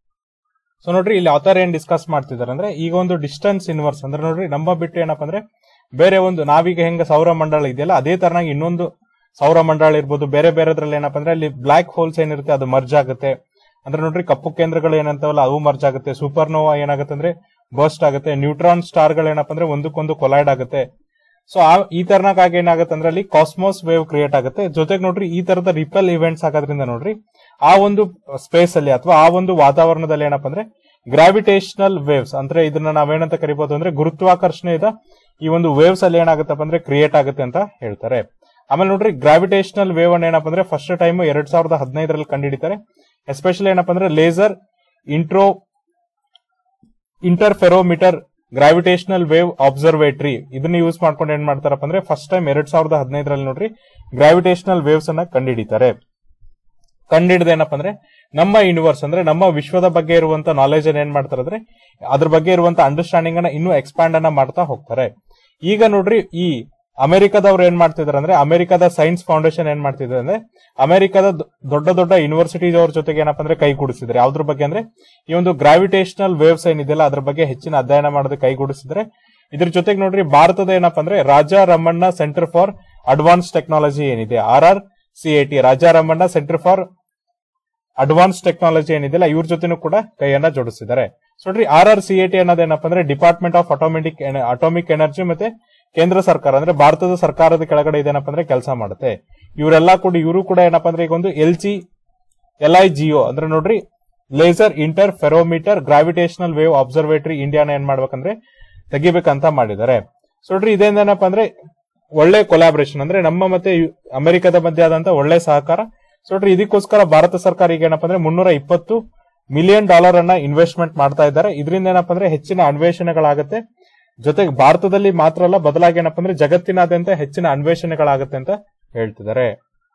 S1: ಸೊ ನೋಡ್ರಿ ಇಲ್ಲಿ ಆಥರ್ ಏನ್ ಡಿಸ್ಕಸ್ ಮಾಡ್ತಿದ್ದಾರೆ ಅಂದ್ರೆ ಈಗ ಒಂದು ಡಿಸ್ಟೆನ್ಸ್ ಯೂನಿವರ್ಸ್ ಅಂದ್ರೆ ನೋಡ್ರಿ ನಮ್ಮ ಬಿಟ್ಟು ಏನಪ್ಪ ಅಂದ್ರೆ ಬೇರೆ ಒಂದು ನಾವೀಗ ಹೆಂಗ ಸೌರ ಮಂಡಳ ಇದೆಯಲ್ಲ ಅದೇ ತರನಾಗಿ ಇನ್ನೊಂದು ಸೌರ ಮಂಡಳ ಇರ್ಬೋದು. ಬೇರೆ ಬೇರೆದ್ರಲ್ಲಿ ಏನಪ್ಪ ಅಂದ್ರೆ ಅಲ್ಲಿ ಬ್ಲಾಕ್ ಹೋಲ್ಸ್ ಏನಿರುತ್ತೆ ಅದು ಮರ್ಜ್ ಆಗುತ್ತೆ. ಅಂದ್ರೆ ನೋಡ್ರಿ ಕಪ್ಪು ಕೇಂದ್ರಗಳು ಏನಂತಾವಲ್ಲ ಅವು ಮರ್ಜ್ ಆಗುತ್ತೆ. ಸೂಪರ್ ನೋವಾ ಏನಾಗುತ್ತೆ ಅಂದ್ರೆ ಬರ್ಸ್ಟ್ ಆಗುತ್ತೆ. ನ್ಯೂಟ್ರಾನ್ ಸ್ಟಾರ್ ಗಳು ಏನಪ್ಪ ಅಂದ್ರೆ ಒಂದಕ್ಕೊಂದು ಕೊಲೈಡ್ ಆಗುತ್ತೆ. ಸೊ ಆ ಈ ತರನಾಗಿ ಏನಾಗುತ್ತೆ ಅಂದ್ರೆ ಅಲ್ಲಿ ಕಾಸ್ಮೋಸ್ ವೇವ್ ಕ್ರಿಯೇಟ್ ಆಗುತ್ತೆ. ಜೊತೆಗೆ ನೋಡ್ರಿ ಈ ತರದ ರಿಪಲ್ ಇವೆಂಟ್ಸ್ ಆಗೋದ್ರಿಂದ ನೋಡ್ರಿ ಆ ಒಂದು ಸ್ಪೇಸ್ ಅಲ್ಲಿ ಅಥವಾ ಆ ಒಂದು ವಾತಾವರಣದಲ್ಲಿ ಏನಪ್ಪ ಅಂದ್ರೆ ಗ್ರಾವಿಟೇಷನಲ್ ವೇವ್ಸ್ ಅಂದ್ರೆ ಇದನ್ನ ನಾವೇನಂತ ಕರಿಬಹುದು ಅಂದ್ರೆ ಗುರುತ್ವಾಕರ್ಷಣೆಯ ಈ ಒಂದು ವೇವ್ಸ್ ಅಲ್ಲಿ ಏನಾಗುತ್ತಪ್ಪ ಅಂದ್ರೆ ಕ್ರಿಯೇಟ್ ಆಗುತ್ತೆ ಅಂತ ಹೇಳ್ತಾರೆ. ಆಮೇಲೆ ನೋಡ್ರಿ ಗ್ರಾವಿಟೇಷನಲ್ ವೇವ್ ಅನ್ನ ಏನಪ್ಪ ಅಂದ್ರೆ ಫಸ್ಟ್ ಟೈಮ್ ಎರಡ್ ಸಾವಿರದ ಹದಿನೈದರಲ್ಲಿ ಕಂಡುಹಿಡಿತಾರೆ. ಎಸ್ಪೆಷಲಿ ಏನಪ್ಪ ಅಂದ್ರೆ laser intro interferometer gravitational wave observatory ಇದನ್ನ ಯೂಸ್ ಮಾಡ್ಕೊಂಡು ಏನ್ ಮಾಡ್ತಾರಪ್ಪ ಅಂದ್ರೆ ಫಸ್ಟ್ ಟೈಮ್ ಎರಡ್ ಸಾವಿರದ ಹದಿನೈದರಲ್ಲಿ ನೋಡ್ರಿ ಗ್ರಾವಿಟೇಷನಲ್ ವೇವ್ಸ್ ಅನ್ನ ಕಂಡುಹಿಡಿತಾರೆ. ಕಂಡುಹಿಡಿದ ಏನಪ್ಪ ಅಂದ್ರೆ ನಮ್ಮ ಯೂನಿವರ್ಸ್ ಅಂದ್ರೆ ನಮ್ಮ ವಿಶ್ವದ ಬಗ್ಗೆ ಇರುವಂತ ನಾಲೆಜ್ ಅನ್ನ ಏನ್ ಮಾಡ್ತಾರೆ ಅಂದ್ರೆ ಅದ್ರ ಬಗ್ಗೆ ಇರುವಂತ ಅಂಡರ್ಸ್ಟ್ಯಾಂಡಿಂಗ್ ಅನ್ನ ಇನ್ನೂ ಎಕ್ಸ್ಪ್ಯಾಂಡ್ ಅನ್ನ ಮಾಡ್ತಾ ಹೋಗ್ತಾರೆ. ಈಗ ನೋಡ್ರಿ ಈ ಅಮೆರಿಕದವ್ರು ಏನ್ ಮಾಡ್ತಿದಾರೆ ಅಂದ್ರೆ ಅಮೆರಿಕದ ಸೈನ್ಸ್ ಫೌಂಡೇಶನ್ ಏನ್ ಮಾಡ್ತಿದ್ದಾರೆ ಅಂದ್ರೆ ಅಮೆರಿಕದ ದೊಡ್ಡ ದೊಡ್ಡ ಯೂನಿವರ್ಸಿಟೀಸ್ ಅವ್ರ ಜೊತೆಗೆ ಏನಪ್ಪ ಅಂದ್ರೆ ಕೈಗೂಡಿಸಿದ್ರೆ ಯಾವ್ದ್ರ ಬಗ್ಗೆ ಅಂದ್ರೆ ಈ ಒಂದು ಗ್ರಾವಿಟೇಷನಲ್ ವೇವ್ಸ್ ಏನಿದೆಯಲ್ಲ ಅದ್ರ ಬಗ್ಗೆ ಹೆಚ್ಚಿನ ಅಧ್ಯಯನ ಮಾಡೋದಕ್ಕೆ ಕೈಗೂಡಿಸಿದ್ರೆ. ಇದ್ರ ಜೊತೆಗೆ ನೋಡ್ರಿ ಭಾರತದ ಏನಪ್ಪ ಅಂದ್ರೆ Raja Ramanna centre for advance technology ಏನಿದೆ R R C A T Raja Ramanna centre for advance technology ಏನಿದೆಯಲ್ಲ ಇವ್ರ ಜೊತೆನೂ ಕೂಡ ಕೈಯನ್ನ ಜೋಡಿಸಿದ್ದಾರೆ. ಸೊ ನೋಡ್ರಿ R R C A T ಅನ್ನೋದೇನಪ್ಪ ಅಂದ್ರೆ department of automatic atomic energy ಮತ್ತೆ ಕೇಂದ್ರ ಸರ್ಕಾರ ಅಂದ್ರೆ ಭಾರತದ ಸರ್ಕಾರದ ಕೆಳಗಡೆ ಇದೇನಪ್ಪ ಅಂದ್ರೆ ಕೆಲಸ ಮಾಡುತ್ತೆ. ಇವರೆಲ್ಲ ಕೂಡ ಇವರು ಕೂಡ ಏನಪ್ಪ ಅಂದ್ರೆ ಈಗ ಒಂದು L C L I G O ಅಂದ್ರೆ ನೋಡ್ರಿ laser interferometer gravitational wave observatory ಇಂಡಿಯಾನ ಏನ್ ಮಾಡ್ಬೇಕಂದ್ರೆ ತೆಗಿಬೇಕಂತ ಮಾಡಿದ್ದಾರೆ. ಸೊ ನೋಡ್ರಿ ಇದೇನಪ್ಪ ಅಂದ್ರೆ ಒಳ್ಳೆ ಕೊಲಾಬರೇಷನ್ ಅಂದ್ರೆ ನಮ್ಮ ಮತ್ತೆ ಅಮೆರಿಕದ ಮಧ್ಯೆ ಆದಂತ ಒಳ್ಳೆ ಸಹಕಾರ. ಸೊ ನೋಡ್ರಿ ಇದಕ್ಕೋಸ್ಕರ ಭಾರತ ಸರ್ಕಾರ ಈಗ ಏನಪ್ಪ ಅಂದ್ರೆ ಮುನ್ನೂರ ಇಪ್ಪತ್ತು ಮಿಲಿಯನ್ ಡಾಲರ್ ಅನ್ನ ಇನ್ವೆಸ್ಟ್ಮೆಂಟ್ ಮಾಡ್ತಾ ಇದ್ದಾರೆ. ಇದರಿಂದ ಏನಪ್ಪ ಅಂದ್ರೆ ಹೆಚ್ಚಿನ ಅನ್ವೇಷಣೆಗಳಾಗುತ್ತೆ. ಜೊತೆಗೆ ಭಾರತದಲ್ಲಿ ಮಾತ್ರ ಅಲ್ಲ ಬದಲಾಗಿ ಏನಪ್ಪ ಅಂದ್ರೆ ಜಗತ್ತಿನಾದ್ಯಂತ ಹೆಚ್ಚಿನ ಅನ್ವೇಷಣೆಗಳಾಗುತ್ತೆ ಅಂತ ಹೇಳ್ತಿದ್ದಾರೆ.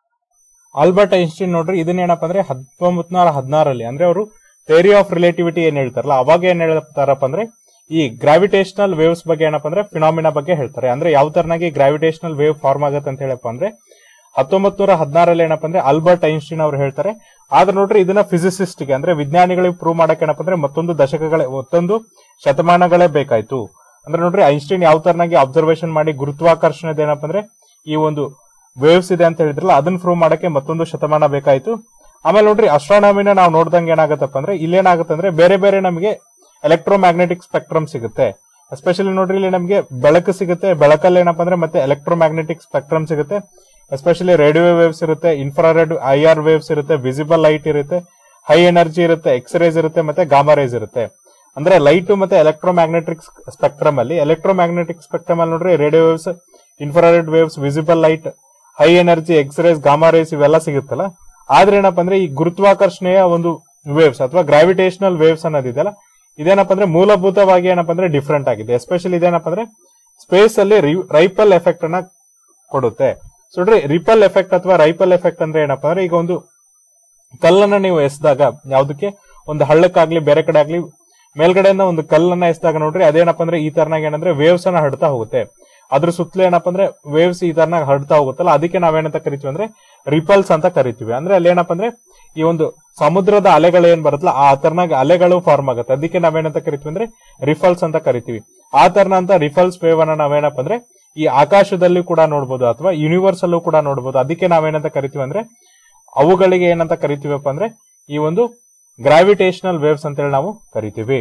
S1: ಆಲ್ಬರ್ಟ್ ಐನ್ಸ್ಟೀನ್ ನೋಡ್ರಿ ಇದನ್ನೇನಪ್ಪ ಅಂದ್ರೆ ಹತ್ತೊಂಬತ್ ನೂರ ಹದಿನಾರಲ್ಲಿ ಅಂದ್ರೆ ಅವರು ಥಿಯರಿ ಆಫ್ ರಿಲೇಟಿವಿಟಿ ಏನ್ ಹೇಳ್ತಾರಲ್ಲ ಅವಾಗ ಏನ್ ಹೇಳ್ತಾರಪ್ಪ ಅಂದ್ರೆ ಈ ಗ್ರಾವಿಟೇಷನಲ್ ವೇವ್ಸ್ ಬಗ್ಗೆ ಏನಪ್ಪ ಅಂದ್ರೆ ಫಿನಾಮಿನಾ ಬಗ್ಗೆ ಹೇಳ್ತಾರೆ. ಅಂದ್ರೆ ಯಾವ ತರನಾಗಿ ಗ್ರಾವಿಟೇಷನಲ್ ವೇವ್ ಫಾರ್ಮ್ ಆಗುತ್ತೆ ಅಂತ ಹೇಳಪ್ಪ ಅಂದ್ರೆ ಹತ್ತೊಂಬತ್ ನೂರ ಹದಿನಾರಲ್ಲಿ ಏನಪ್ಪ ಅಂದ್ರೆ ಆಲ್ಬರ್ಟ್ ಐನ್ಸ್ಟೀನ್ ಅವರು ಹೇಳ್ತಾರೆ. ಆದ್ರೆ ನೋಡ್ರಿ ಇದನ್ನ ಫಿಸಿಸಿಸ್ಟ್ ಗೆ ಅಂದ್ರೆ ವಿಜ್ಞಾನಿಗಳಿಗೆ ಪ್ರೂವ್ ಮಾಡಕ್ ಏನಪ್ಪ ಅಂದ್ರೆ ಮತ್ತೊಂದು ದಶಕಗಳೇ ಮತ್ತೊಂದು ಶತಮಾನಗಳೇ ಬೇಕಾಯ್ತು. ಅಂದ್ರೆ ನೋಡ್ರಿ ಐನ್ಸ್ಟೀನ್ ಯಾವ ತರನಾಗಿ ಅಬ್ಸರ್ವೇಷನ್ ಮಾಡಿ ಗುರುತ್ವಾಕರ್ಷಣೆ ಏನಪ್ಪ ಅಂದ್ರೆ ಈ ಒಂದು ವೇವ್ಸ್ ಇದೆ ಅಂತ ಹೇಳಿದ್ರಲ್ಲ ಅದನ್ನ ಪ್ರೂವ್ ಮಾಡಕ್ಕೆ ಮತ್ತೊಂದು ಶತಮಾನ ಬೇಕಾಯ್ತು. ಆಮೇಲೆ ನೋಡ್ರಿ ಅಸ್ಟ್ರಾನಮಿನ ನಾವು ನೋಡ್ದಂಗೆ ಏನಾಗತ್ತಪ್ಪ ಅಂದ್ರೆ ಇಲ್ಲೇನಾಗುತ್ತೆ ಅಂದ್ರೆ ಬೇರೆ ಬೇರೆ ನಮಗೆ ಎಲೆಕ್ಟ್ರೋಮ್ಯಾಗ್ನೆಟಿಕ್ ಸ್ಪೆಕ್ಟ್ರಮ್ ಸಿಗುತ್ತೆ. ಎಸ್ಪೆಷಲಿ ನೋಡ್ರಿ ಇಲ್ಲಿ ನಮಗೆ ಬೆಳಕು ಸಿಗುತ್ತೆ. ಬೆಳಕಲ್ಲಿ ಏನಪ್ಪ ಅಂದ್ರೆ ಮತ್ತೆ ಎಲೆಕ್ಟ್ರೋಮ್ಯಾಗ್ನೆಟಿಕ್ ಸ್ಪೆಕ್ಟ್ರಮ್ ಸಿಗುತ್ತೆ. ಎಸ್ಪೆಷಲಿ ರೇಡಿಯೋ ವೇವ್ಸ್ ಇರುತ್ತೆ, ಇನ್ಫ್ರಾರೆಡ್ ಐ ಆರ್ ವೇವ್ಸ್ ಇರುತ್ತೆ, ವಿಸಿಬಲ್ ಲೈಟ್ ಇರುತ್ತೆ, ಹೈ ಎನರ್ಜಿ ಇರುತ್ತೆ, ಎಕ್ಸ್ ರೇಸ್ ಇರುತ್ತೆ ಮತ್ತೆ ಗಾಮಾ ರೇಸ್ ಇರುತ್ತೆ. ಅಂದ್ರೆ ಲೈಟ್ ಮತ್ತೆ ಎಲೆಕ್ಟ್ರೋಮ್ಯಾಗ್ನೆಟಿಕ್ ಸ್ಪೆಕ್ಟ್ರಮ್ ಅಲ್ಲಿ ಎಲೆಕ್ಟ್ರೋಮ್ಯಾಗ್ನೆಟಿಕ್ ಸ್ಪೆಕ್ಟ್ರಮ್ ಅಲ್ಲಿ ನೋಡ್ರಿ radio waves, infrared waves, visible light, high energy X rays gamma rays ಇವೆಲ್ಲ ಸಿಗುತ್ತಲ್ಲ. ಆದ್ರೆ ಏನಪ್ಪಾ ಅಂದ್ರೆ ಈ ಗುರುತ್ವಾಕರ್ಷಣೆಯ ಒಂದು ವೇವ್ಸ್ ಅಥವಾ ಗ್ರಾವಿಟೇಷನಲ್ ವೇವ್ಸ್ ಅನ್ನೋದಿದೆಯಲ್ಲ, ಇದೇನಪ್ಪ ಅಂದ್ರೆ ಮೂಲಭೂತವಾಗಿ ಏನಪ್ಪಾ ಅಂದ್ರೆ ಡಿಫ್ರೆಂಟ್ ಆಗಿದೆ. ಎಸ್ಪೆಷಲಿ ಇದೇನಪ್ಪ ಅಂದ್ರೆ ಸ್ಪೇಸ್ ಅಲ್ಲಿ ರೈಪಲ್ ಎಫೆಕ್ಟ್ ಅನ್ನ ಕೊಡುತ್ತೆ. ಸೊ ನೋಡ್ರಿ, ರಿಪಲ್ ಎಫೆಕ್ಟ್ ಅಥವಾ ರೈಪಲ್ ಎಫೆಕ್ಟ್ ಅಂದ್ರೆ ಏನಪ್ಪಾ ಅಂದ್ರೆ ಈಗ ಒಂದು ಕಲ್ಲನ್ನ ನೀವು ಎಸ್ದಾಗ, ಯಾವ್ದಕ್ಕೆ ಒಂದು ಹಳ್ಳಕ್ಕಾಗ್ಲಿ ಬೇರೆ ಕಡೆ ಆಗ್ಲಿ ಮೇಲ್ಗಡೆಯಿಂದ ಒಂದು ಕಲ್ಲನ್ನ ಎಸ್ದಾಗ ನೋಡ್ರಿ, ಅದೇನಪ್ಪ ಅಂದ್ರೆ ಈ ತರನಾಗ ಏನಂದ್ರೆ ವೇವ್ಸ್ ಅನ್ನ ಹರಡ್ತಾ ಹೋಗುತ್ತೆ. ಅದ್ರ ಸುತ್ತಲೂ ಏನಪ್ಪಾ ಅಂದ್ರೆ ವೇವ್ಸ್ ಈ ತರನಾಗ ಹರಡ್ತಾ ಹೋಗುತ್ತಲ್ಲ, ಅದಕ್ಕೆ ನಾವೇನಂತ ಕರಿತೀವಿ ಅಂದ್ರೆ ರಿಪಲ್ಸ್ ಅಂತ ಕರಿತೀವಿ. ಅಂದ್ರೆ ಅಲ್ಲಿ ಏನಪ್ಪಾ ಅಂದ್ರೆ ಈ ಒಂದು ಸಮುದ್ರದ ಅಲೆಗಳು ಏನ್ ಬರುತ್ತಲ್ಲ, ಆ ತರನಾಗ ಅಲೆಗಳು ಫಾರ್ಮ್ ಆಗುತ್ತೆ. ಅದಕ್ಕೆ ನಾವೇನಂತ ಕರಿತೀವಿ ಅಂದ್ರೆ ರಿಫಲ್ಸ್ ಅಂತ ಕರಿತೀವಿ. ಆ ತರನಂತ ರಿಫಲ್ಸ್ ವೇವ್ ಅನ್ನ ನಾವೇನಪ್ಪ ಅಂದ್ರೆ ಈ ಆಕಾಶದಲ್ಲಿ ಕೂಡ ನೋಡಬಹುದು ಅಥವಾ ಯೂನಿವರ್ಸ್ ಅಲ್ಲೂ ಕೂಡ ನೋಡಬಹುದು. ಅದಕ್ಕೆ ನಾವೇನಂತ ಕರಿತೀವಿ ಅಂದ್ರೆ ಅವುಗಳಿಗೆ ಏನಂತ ಕರಿತೀವಪ್ಪ ಅಂದ್ರೆ ಈ ಒಂದು ಗ್ರಾವಿಟೇಷನಲ್ ವೇವ್ಸ್ ಅಂತ ಹೇಳಿ ನಾವು ಕರಿತೀವಿ.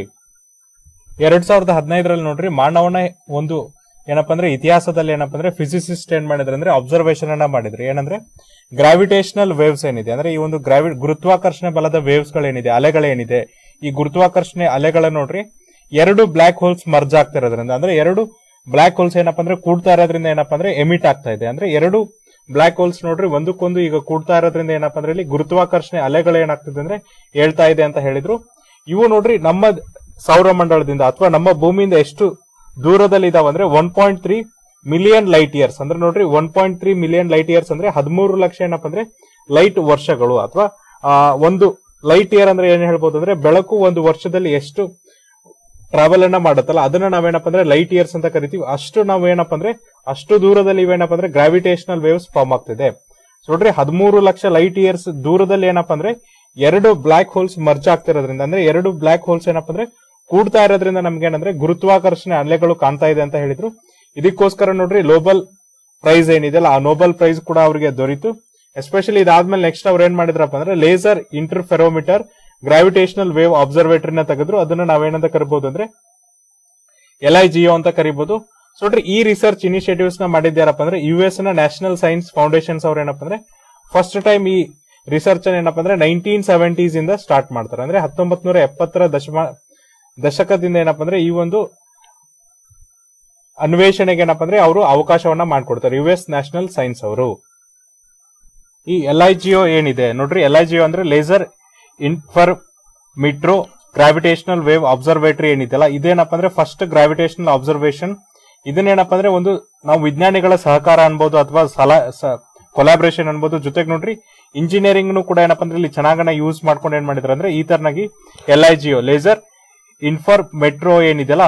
S1: ಎರಡ್ ಸಾವಿರದ ಹದಿನೈದರಲ್ಲಿ ನೋಡ್ರಿ, ಮಾನವನ ಒಂದು ಏನಪ್ಪಾ ಅಂದ್ರೆ ಇತಿಹಾಸದಲ್ಲಿ ಏನಪ್ಪಾ ಅಂದ್ರೆ ಫಿಸಿಸಿಸ್ಟ್ ಏನ್ ಮಾಡಿದ್ರೆ ಅಂದ್ರೆ ಅಬ್ಸರ್ವೇಷನ್ ಅನ್ನ ಮಾಡಿದ್ರು. ಏನಂದ್ರೆ ಗ್ರಾವಿಟೇಷನಲ್ ವೇವ್ಸ್ ಏನಿದೆ ಅಂದ್ರೆ ಈ ಒಂದು ಗ್ರಾವಿ ಗುರುತ್ವಾಕರ್ಷಣೆ ಬಲದ ವೇವ್ಸ್ ಗಳೇನಿದೆ, ಅಲೆಗಳೇನಿದೆ, ಈ ಗುರುತ್ವಾಕರ್ಷಣೆ ಅಲೆಗಳ ನೋಡ್ರಿ ಎರಡು ಬ್ಲಾಕ್ ಹೋಲ್ಸ್ ಮರ್ಜ್ ಆಗ್ತಿರೋದ್ರಿಂದ, ಅಂದ್ರೆ ಎರಡು ಬ್ಲಾಕ್ ಹೋಲ್ಸ್ ಏನಪ್ಪಾ ಅಂದ್ರೆ ಕೂಡ್ತಾ ಇರೋದ್ರಿಂದ ಏನಪ್ಪಾ ಅಂದ್ರೆ ಎಮಿಟ್ ಆಗ್ತಾ ಇದೆ. ಅಂದ್ರೆ ಎರಡು ಬ್ಲಾಕ್ ಹೋಲ್ಸ್ ನೋಡ್ರಿ ಒಂದಕ್ಕೊಂದು ಈಗ ಕೂಡ್ತಾ ಇರೋದ್ರಿಂದ ಏನಪ್ಪಾ ಅಂದ್ರೆ ಇಲ್ಲಿ ಗುರುತ್ವಾಕರ್ಷಣೆ ಅಲೆಗಳು ಏನಾಗ್ತಿದೆ ಅಂದ್ರೆ ಹೇಳ್ತಾ ಇದೆ ಅಂತ ಹೇಳಿದ್ರು. ಇವು ನೋಡ್ರಿ ನಮ್ಮ ಸೌರಮಂಡಲದಿಂದ ಅಥವಾ ನಮ್ಮ ಭೂಮಿಯಿಂದ ಎಷ್ಟು ದೂರದಲ್ಲಿ ಇದಾವ ಅಂದ್ರೆ one point three million light years. ಅಂದ್ರೆ ನೋಡ್ರಿ one point three million light years ಅಂದ್ರೆ ಹದಿಮೂರು ಲಕ್ಷ ಏನಪ್ಪಾ ಅಂದ್ರೆ ಲೈಟ್ ವರ್ಷಗಳು. ಅಥವಾ ಒಂದು ಲೈಟ್ ಇಯರ್ ಅಂದ್ರೆ ಏನ್ ಹೇಳ್ಬೋದು ಅಂದ್ರೆ ಬೆಳಕು ಒಂದು ವರ್ಷದಲ್ಲಿ ಎಷ್ಟು ಟ್ರಾವೆಲ್ ಅನ್ನ ಮಾಡುತ್ತಲ್ಲ, ಅದನ್ನ ನಾವೇನಪ್ಪ ಅಂದ್ರೆ ಲೈಟ್ ಇಯರ್ಸ್ ಅಂತ ಕರಿತೀವಿ. ಅಷ್ಟು ನಾವು ಏನಪ್ಪಾ ಅಂದ್ರೆ ಅಷ್ಟು ದೂರದಲ್ಲಿ ಇವೇನಪ್ಪ ಅಂದ್ರೆ ಗ್ರಾವಿಟೇಷನಲ್ ವೇವ್ಸ್ ಫಾರ್ಮ್ ಆಗ್ತಿದೆ. ನೋಡ್ರಿ, ಹದಿಮೂರು ಲಕ್ಷ ಲೈಟ್ ಇಯರ್ಸ್ ದೂರದಲ್ಲಿ ಏನಪ್ಪಾ ಅಂದ್ರೆ ಎರಡು ಬ್ಲಾಕ್ ಹೋಲ್ಸ್ ಮರ್ಜ್ ಆಗ್ತಿರೋದ್ರಿಂದ, ಅಂದ್ರೆ ಎರಡು ಬ್ಲಾಕ್ ಹೋಲ್ಸ್ ಏನಪ್ಪಾ ಅಂದ್ರೆ ಕೂಡ್ತಾ ಇರೋದ್ರಿಂದ ನಮ್ಗೆ ಏನಂದ್ರೆ ಗುರುತ್ವಾಕರ್ಷಣೆ ಅಲೆಗಳು ಕಾಣ್ತಾ ಇದೆ ಅಂತ ಹೇಳಿದ್ರು. ಇದಕ್ಕೋಸ್ಕರ ನೋಡ್ರಿ ನೋಬೆಲ್ ಪ್ರೈಸ್ ಏನಿದೆಯಲ್ಲ, ಆ ನೋಬೆಲ್ ಪ್ರೈಸ್ ಕೂಡ ಅವರಿಗೆ ದೊರೀತು. ಎಸ್ಪೆಷಲಿ ಇದಾದ್ಮೇಲೆ ನೆಕ್ಸ್ಟ್ ಅವ್ರು ಏನ್ ಮಾಡಿದ್ರಪ್ಪ ಅಂದ್ರೆ ಲೇಸರ್ ಇಂಟರ್ಫೆರೋಮೀಟರ್ ಗ್ರಾವಿಟೇಷನಲ್ ವೇವ್ ಅಬ್ಸರ್ವೇಟರಿನ ತೆಗೆದ್ರು. ಅದನ್ನ ನಾವೇನಂತ ಕರಿಬಹುದು ಅಂದ್ರೆ ಎಲ್ ಐ ಜಿಒ ಅಂತ ಕರಿಬಹುದು. ಸೊ ನೋಡ್ರಿ, ಈ ರಿಸರ್ಚ್ ಇನಿಷಿಯೇಟಿವ್ಸ್ ನ ಮಾಡಿದ್ಯಾರಪ್ಪ ಅಂದ್ರೆ ಯು ಎಸ್ ನ ನ್ಯಾಷನಲ್ ಸೈನ್ಸ್ ಫೌಂಡೇಶನ್ಸ್ ಅವ್ರು ಏನಪ್ಪ ಅಂದ್ರೆ ಫಸ್ಟ್ ಟೈಮ್ ಈ ರಿಸರ್ಚ್ ಏನಪ್ಪಾ ಅಂದ್ರೆ ನೈನ್ಟೀನ್ ಸೆವೆಂಟೀಸ್ ಇಂದ ಸ್ಟಾರ್ಟ್ ಮಾಡ್ತಾರೆ. ಅಂದ್ರೆ ಹತ್ತೊಂಬತ್ ನೂರ ಎಪ್ಪತ್ತರ ದಶಮ ದಶಕದಿಂದ ಏನಪ್ಪಾ ಅಂದ್ರೆ ಈ ಒಂದು ಅನ್ವೇಷಣೆಗೆ ಏನಪ್ಪಾ ಅಂದ್ರೆ ಅವರು ಅವಕಾಶವನ್ನ ಮಾಡ್ಕೊಡ್ತಾರೆ ಯು ಎಸ್ ನ್ಯಾಷನಲ್ ಸೈನ್ಸ್ ಅವರು. ಈ ಎಲ್ ಐ ಜಿಒ ಏನಿದೆ ನೋಡ್ರಿ, ಎಲ್ ಐ ಜಿಒ ಅಂದ್ರೆ laser interferometer gravitational wave observatory ಏನಿದೆಯಲ್ಲ, ಇದೇನಪ್ಪ ಅಂದ್ರೆ ಫಸ್ಟ್ ಗ್ರಾವಿಟೇಷನಲ್ ಅಬ್ಸರ್ವೇಷನ್. ಇದನ್ನೇನಪ್ಪ ಅಂದ್ರೆ ಒಂದು ನಾವು ವಿಜ್ಞಾನಿಗಳ ಸಹಕಾರ ಅನ್ಬೋದು ಅಥವಾ ಸಲಹಾ ಕೊಲಾಬ್ರೇಷನ್ ಅನ್ಬೋದು. ಜೊತೆಗೆ ನೋಡ್ರಿ ಇಂಜಿನಿಯರಿಂಗ್ ಕೂಡ ಏನಪ್ಪಾ ಅಂದ್ರೆ ಇಲ್ಲಿ ಚೆನ್ನಾಗನ್ನ ಯೂಸ್ ಮಾಡ್ಕೊಂಡು ಏನ್ ಮಾಡಿದ್ರೆ ಅಂದ್ರೆ ಈ ತರನಾಗಿ L I G O laser interferometer ಏನಿದೆಯಲ್ಲ,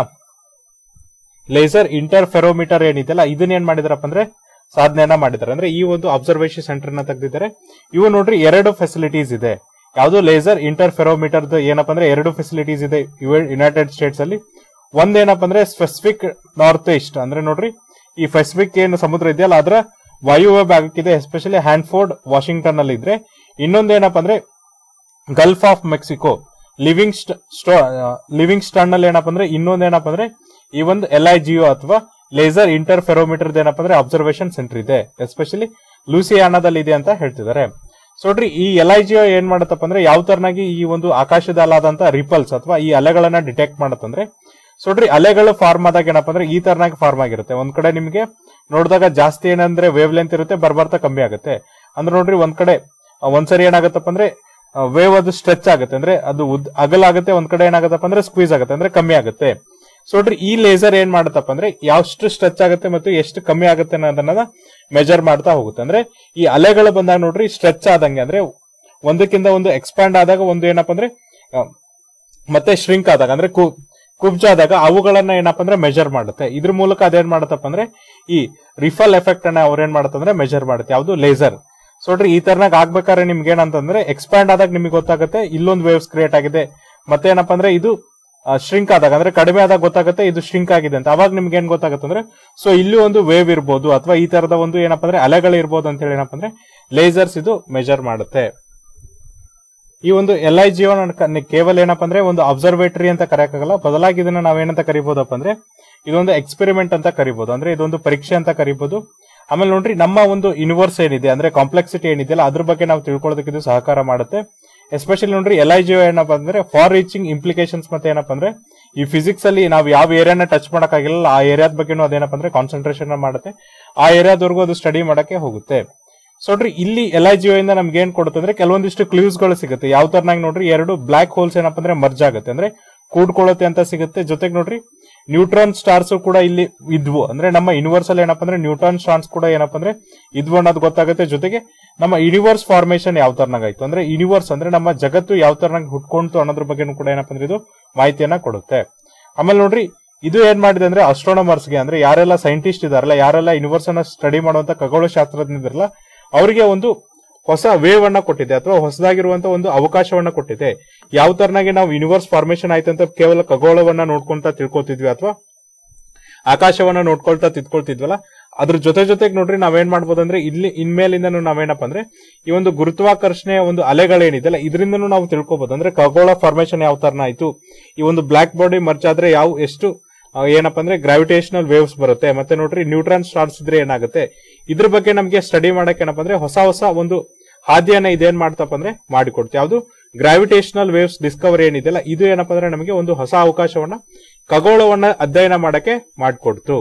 S1: ಲೇಸರ್ ಇಂಟರ್ ಫೆರೋಮೀಟರ್ ಏನಿದೆಯಲ್ಲ, ಇದನ್ನ ಏನ್ ಮಾಡಿದಾರಪ್ಪ ಅಂದ್ರೆ ಸಾಧನೆಯನ್ನ ಮಾಡಿದ್ದಾರೆ. ಅಂದ್ರೆ ಈ ಒಂದು ಅಬ್ಸರ್ವೇಷನ್ ಸೆಂಟರ್ ನ ತೆಗೆದಿದ್ದಾರೆ. ಇವು ನೋಡ್ರಿ ಎರಡು ಫೆಸಿಲಿಟೀಸ್ ಇದೆ. ಯಾವುದು ಲೇಸರ್ ಇಂಟರ್ ಫೆರೋಮೀಟರ್ ಏನಪ್ಪಾ ಅಂದ್ರೆ ಎರಡು ಫೆಸಿಲಿಟೀಸ್ ಇದೆ ಯುನೈಟೆಡ್ ಸ್ಟೇಟ್ಸ್ ಅಲ್ಲಿ. ಒಂದೇನಪ್ಪ ಅಂದ್ರೆ ಸ್ಪೆಸಿಫಿಕ್ ನಾರ್ತ್ ಈಸ್ಟ್, ಅಂದ್ರೆ ನೋಡ್ರಿ ಈ ಪೆಸಿಫಿಕ್ ಏನು ಸಮುದ್ರ ಇದೆಯಲ್ಲ ಅದರ ವಾಯುವ್ಯ ಭಾಗಕ್ಕಿದೆ, ಎಸ್ಪೆಷಲಿ ಹ್ಯಾನ್ಫೋರ್ಡ್ ವಾಷಿಂಗ್ಟನ್ ಅಲ್ಲಿ ಇದ್ರೆ. ಇನ್ನೊಂದೇನಪ್ಪ ಅಂದ್ರೆ Gulf of Mexico Living Livingston ಅಲ್ಲಿ ಏನಪ್ಪ ಅಂದ್ರೆ ಇನ್ನೊಂದೇನಪ್ಪ ಅಂದ್ರೆ ಈ ಒಂದು ಎಲ್ ಐ ಜಿಒ ಅಥವಾ ಲೇಸರ್ ಇಂಟರ್ ಫೆರೋಮೀಟರ್ ಏನಪ್ಪ ಅಂದ್ರೆ ಅಬ್ಸರ್ವೇಷನ್ ಸೆಂಟರ್ ಇದೆ, ಎಸ್ಪೆಷಲಿ ಲೂಸಿಯಾನಾದಲ್ಲಿ ಇದೆ ಅಂತ ಹೇಳ್ತಿದ್ದಾರೆ. ಸೊ ನೋಡ್ರಿ, ಈ ಎಲ್ ಐ ಜಿಒ ಏನ್ ಮಾಡತ್ತಪ್ಪ ಅಂದ್ರೆ ಯಾವ ತರನಾಗಿ ಈ ಒಂದು ಆಕಾಶದಲ್ಲಾದಂತ ರಿಪಲ್ಸ್ ಅಥವಾ ಈ ಅಲೆಗಳನ್ನ ಡಿಟೆಕ್ಟ್ ಮಾಡತ್ತಂದ್ರೆ, ಸೊ ನೋಡ್ರಿ ಅಲೆಗಳು ಫಾರ್ಮ್ ಆದಾಗ ಏನಪ್ಪ ಅಂದ್ರೆ ಈ ತರನಾಗಿ ಫಾರ್ಮ್ ಆಗಿರುತ್ತೆ. ಒಂದ್ ಕಡೆ ನಿಮಗೆ ನೋಡಿದಾಗ ಜಾಸ್ತಿ ಏನಂದ್ರೆ ವೇವ್ ಲೆಂತ್ ಇರುತ್ತೆ, ಬರ್ಬರ್ತಾ ಕಮ್ಮಿ ಆಗುತ್ತೆ. ಅಂದ್ರೆ ನೋಡ್ರಿ ಒಂದ್ ಕಡೆ ಒಂದ್ಸರಿ ಏನಾಗತ್ತಪ್ಪ ಅಂದ್ರೆ ವೇವ್ ಅದು ಸ್ಟ್ರೆಚ್ ಆಗುತ್ತೆ, ಅಂದ್ರೆ ಅದು ಅಗಲಾಗುತ್ತೆ. ಒಂದ್ ಕಡೆ ಏನಾಗತ್ತಪ್ಪ ಅಂದ್ರೆ ಸ್ಕ್ವೀಸ್ ಆಗುತ್ತೆ, ಅಂದ್ರೆ ಕಮ್ಮಿ ಆಗುತ್ತೆ. ಸೊ ನೋಡ್ರಿ ಈ ಲೇಸರ್ ಏನ್ ಮಾಡತ್ತಪ್ಪ ಅಂದ್ರೆ ಎಷ್ಟು ಸ್ಟ್ರೆಚ್ ಆಗುತ್ತೆ ಮತ್ತು ಎಷ್ಟು ಕಮ್ಮಿ ಆಗುತ್ತೆ ಅನ್ನೋದನ್ನ ಮೆಜರ್ ಮಾಡ್ತಾ ಹೋಗುತ್ತೆ. ಅಂದ್ರೆ ಈ ಅಲೆಗಳು ಬಂದಾಗ ನೋಡ್ರಿ ಸ್ಟ್ರೆಚ್ ಆದಂಗೆ, ಅಂದ್ರೆ ಒಂದಕ್ಕಿಂತ ಒಂದು ಎಕ್ಸ್ಪ್ಯಾಂಡ್ ಆದಾಗ ಒಂದು ಏನಪ್ಪ ಅಂದ್ರೆ ಮತ್ತೆ ಶ್ರಿಂಕ್ ಆದಾಗ ಅಂದ್ರೆ ಕುಬ್ಜ ಆದಾಗ ಅವುಗಳನ್ನ ಏನಪ್ಪ ಅಂದ್ರೆ ಮೆಜರ್ ಮಾಡುತ್ತೆ. ಇದ್ರ ಮೂಲಕ ಅದೇನ್ ಮಾಡತ್ತಪ್ಪ ಅಂದ್ರೆ ಈ ರಿಫಲ್ ಎಫೆಕ್ಟ್ ಅನ್ನ ಅವ್ರೇನ್ ಮಾಡತ್ತಂದ್ರೆ ಮೆಜರ್ ಮಾಡುತ್ತೆ, ಯಾವ್ದು ಲೇಸರ್. ಸೊ ನೋಡ್ರಿ ಈ ತರನಾಗ ಆಗ್ಬೇಕಾದ್ರೆ ನಿಮ್ಗೆ ಏನಂತಂದ್ರೆ ಎಕ್ಸ್ಪ್ಯಾಂಡ್ ಆದಾಗ ನಿಮಗೆ ಗೊತ್ತಾಗುತ್ತೆ ಇಲ್ಲೊಂದು ವೇವ್ಸ್ ಕ್ರಿಯೇಟ್ ಆಗಿದೆ, ಮತ್ತೆ ಏನಪ್ಪ ಅಂದ್ರೆ ಇದು ಶ್ರಿಂಕ್ ಆದಾಗ ಅಂದ್ರೆ ಕಡಿಮೆ ಆದಾಗ ಗೊತ್ತಾಗುತ್ತೆ ಇದು ಶ್ರಿಂಕ್ ಆಗಿದೆ ಅಂತ. ಅವಾಗ ನಿಮ್ಗೆ ಏನ್ ಗೊತ್ತಾಗುತ್ತೆ ಅಂದ್ರೆ ಸೊ ಇಲ್ಲಿ ಒಂದು ವೇವ್ ಇರ್ಬೋದು ಅಥವಾ ಈ ತರದ ಒಂದು ಏನಪ್ಪ ಅಂದ್ರೆ ಅಲೆಗಳು ಇರ್ಬೋದು ಅಂತ ಹೇಳಿ ಏನಪ್ಪ ಅಂದ್ರೆ ಲೇಸರ್ಸ್ ಇದು ಮೆಜರ್ ಮಾಡುತ್ತೆ. ಈ ಒಂದು ಎಲ್ ಐ ಜಿಒ ಕೇವಲ ಏನಪ್ಪ ಅಂದ್ರೆ ಒಂದು ಅಬ್ಸರ್ವೇಟರಿ ಅಂತ ಕರೆಯಕ್ಕಾಗಲ್ಲ, ಬದಲಾಗಿ ಇದನ್ನ ನಾವೇನಂತ ಕರಿಬಹುದಪ್ಪ ಅಂದ್ರೆ ಇದೊಂದು ಎಕ್ಸ್ಪೆರಿಮೆಂಟ್ ಅಂತ ಕರಿಬಹುದು, ಅಂದ್ರೆ ಇದೊಂದು ಪರೀಕ್ಷೆ ಅಂತ ಕರಿಬಹುದು. ಆಮೇಲೆ ನೋಡ್ರಿ ನಮ್ಮ ಒಂದು ಯೂನಿವರ್ಸ್ ಏನಿದೆ ಅಂದ್ರೆ ಕಾಂಪ್ಲೆಕ್ಸಿಟಿ ಏನಿದೆಯಲ್ಲ ಅದ್ರ ಬಗ್ಗೆ ನಾವು ತಿಳ್ಕೊಳ್ಳೋದಕ್ಕೆ ಇದು ಸಹಕಾರ ಮಾಡುತ್ತೆ. ಎಸ್ಪೆಷಲಿ ನೋಡ್ರಿ ಎಲ್ ಐ ಜಿಒ ಏನಪ್ಪಾ ಅಂದ್ರೆ ಫಾರ್ ರೀಚಿಂಗ್ ಇಂಪ್ಲಿಕೇಶನ್ಸ್, ಮತ್ತೆ ಏನಪ್ಪಾ ಅಂದ್ರೆ ಈ ಫಿಸಿಕ್ಸ್ ಅಲ್ಲಿ ನಾವು ಯಾವ ಏರಿಯಾನ ಟಚ್ ಮಾಡಕ್ಕಾಗಿಲ್ಲ ಆ ಏರಿಯಾದ ಬಗ್ಗೆನೂ ಅದೇನಪ್ಪ ಅಂದ್ರೆ ಕಾನ್ಸಂಟ್ರೇಷನ್ ಮಾಡುತ್ತೆ, ಆ ಏರಿಯಾದವರೆಗೂ ಅದು ಸ್ಟಡಿ ಮಾಡಕ್ಕೆ ಹೋಗುತ್ತೆ. ಸೊ ನೋಡ್ರಿ ಇಲ್ಲಿ ಎಲ್ ಐ ಜಿಯೋ ಇಂದ ನಮ್ಗೆ ಏನ್ ಕೊಡುತ್ತೆ ಅಂದ್ರೆ ಕೆಲವೊಂದಿಷ್ಟು ಕ್ಲೂಸ್ ಗಳು ಸಿಗುತ್ತೆ. ಯಾವ ತರನಾಗಿ ನೋಡ್ರಿ ಎರಡು ಬ್ಲಾಕ್ ಹೋಲ್ಸ್ ಏನಪ್ಪಾ ಅಂದ್ರೆ ಮರ್ಜ್ ಆಗುತ್ತೆ ಅಂದ್ರೆ ಕೂಡ್ಕೊಳ್ಳುತ್ತೆ ಅಂತ ಸಿಗುತ್ತೆ. ಜೊತೆಗೆ ನೋಡ್ರಿ ನ್ಯೂಟ್ರಾನ್ ಸ್ಟಾರ್ಸ್ ಕೂಡ ಇಲ್ಲಿ ಇದ್ವು ಅಂದ್ರೆ ನಮ್ಮ ಯೂನಿವರ್ಸ್ ಅಲ್ಲಿ ಏನಪ್ಪಾ ಅಂದ್ರೆ ನ್ಯೂಟ್ರಾನ್ ಸ್ಟಾರ್ಸ್ ಕೂಡ ಏನಪ್ಪಾ ಅಂದ್ರೆ ಇದ್ವು ಅನ್ನೋದು ಗೊತ್ತಾಗುತ್ತೆ. ಜೊತೆಗೆ ನಮ್ಮ ಯೂನಿವರ್ಸ್ ಫಾರ್ಮೇಶನ್ ಯಾವ ತರನಾಗ ಆಯ್ತು ಅಂದ್ರೆ ಯೂನಿವರ್ಸ್ ಅಂದ್ರೆ ನಮ್ಮ ಜಗತ್ತು ಯಾವ ತರನಾಗಿ ಹುಟ್ಕೊಂತು ಅನ್ನೋದ್ರ ಬಗ್ಗೆ ಕೂಡ ಏನಪ್ಪಾ ಅಂದ್ರೆ ಇದು ಮಾಹಿತಿಯನ್ನ ಕೊಡುತ್ತೆ. ಆಮೇಲೆ ನೋಡ್ರಿ ಇದು ಏನ್ ಮಾಡಿದೆ ಅಂದ್ರೆ ಅಸ್ಟ್ರೋನಮರ್ಸ್ ಗೆ ಅಂದ್ರೆ ಯಾರೆಲ್ಲ ಸೈಂಟಿಸ್ಟ್ ಇದಾರಲ್ಲ, ಯಾರೆಲ್ಲ ಯೂನಿವರ್ಸ್ ಅನ್ನ ಸ್ಟಡಿ ಮಾಡುವಂತ ಖಗೋಳ ಶಾಸ್ತ್ರಜ್ಞರಿರಲ್ಲ, ಅವರಿಗೆ ಒಂದು ಹೊಸ ವೇವ್ ಅನ್ನ ಕೊಟ್ಟಿದೆ ಅಥವಾ ಹೊಸದಾಗಿರುವಂತ ಒಂದು ಅವಕಾಶವನ್ನ ಕೊಟ್ಟಿದೆ. ಯಾವ ತರನಾಗಿ ನಾವು ಯೂನಿವರ್ಸ್ ಫಾರ್ಮೇಶನ್ ಆಯ್ತು ಅಂತ ಕೇವಲ ಖಗೋಳವನ್ನ ನೋಡ್ಕೊಂತ ತಿಳ್ಕೊತಿದ್ವಿ ಅಥವಾ ಆಕಾಶವನ್ನ ನೋಡ್ಕೊಳ್ತಾ ತಿಳ್ಕೊಳ್ತಿದ್ವಲ್ಲ, ಅದ್ರ ಜೊತೆ ಜೊತೆಗೆ ನೋಡ್ರಿ ನಾವೇನ್ ಮಾಡ್ಬೋದಂದ್ರೆ ಇಲ್ಲಿ ಇನ್ಮೇಲಿಂದನೂ ನಾವೇನಪ್ಪ ಅಂದ್ರೆ ಈ ಒಂದು ಗುರುತ್ವಾಕರ್ಷಣೆಯ ಒಂದು ಅಲೆಗಳೇನಿದೆಲ್ಲ ಇದರಿಂದನೂ ನಾವು ತಿಳ್ಕೊಬಹುದು. ಅಂದ್ರೆ ಖಗೋಳ ಫಾರ್ಮೇಶನ್ ಯಾವ ತರನ ಆಯ್ತು, ಈ ಒಂದು ಬ್ಲಾಕ್ ಬಾಡಿ ಮರ್ಜ್ ಆದ್ರೆ ಯಾವ ಎಷ್ಟು ಏನಪ್ಪಾ ಅಂದ್ರೆ ಗ್ರಾವಿಟೇಷನಲ್ ವೇವ್ಸ್ ಬರುತ್ತೆ, ಮತ್ತೆ ನೋಡ್ರಿ ನ್ಯೂಟ್ರಾನ್ ಸ್ಟಾರ್ಸ್ ಇದ್ರೆ ಏನಾಗುತ್ತೆ, ಇದ್ರ ಬಗ್ಗೆ ನಮ್ಗೆ ಸ್ಟಡಿ ಮಾಡಕ್ ಏನಪ್ಪಾ ಅಂದ್ರೆ ಹೊಸ ಹೊಸ ಒಂದು ಹಾದಿಯನ್ನ ಇದೇನ್ ಮಾಡ್ತಪ್ಪ ಅಂದ್ರೆ ಮಾಡಿಕೊಡ್ತೀವಿ. ಯಾವುದು ಗ್ರಾವಿಟೇಷನಲ್ ವೇವ್ಸ್ ಡಿಸ್ಕವರಿ ಏನಿದೆಯಲ್ಲ ಇದು ಏನಪ್ಪಾ ಅಂದ್ರೆ ನಮಗೆ ಒಂದು ಹೊಸ ಅವಕಾಶವನ್ನ ಖಗೋಳವನ್ನ ಅಧ್ಯಯನ ಮಾಡಕ್ಕೆ ಮಾಡಿಕೊಡ್ತು.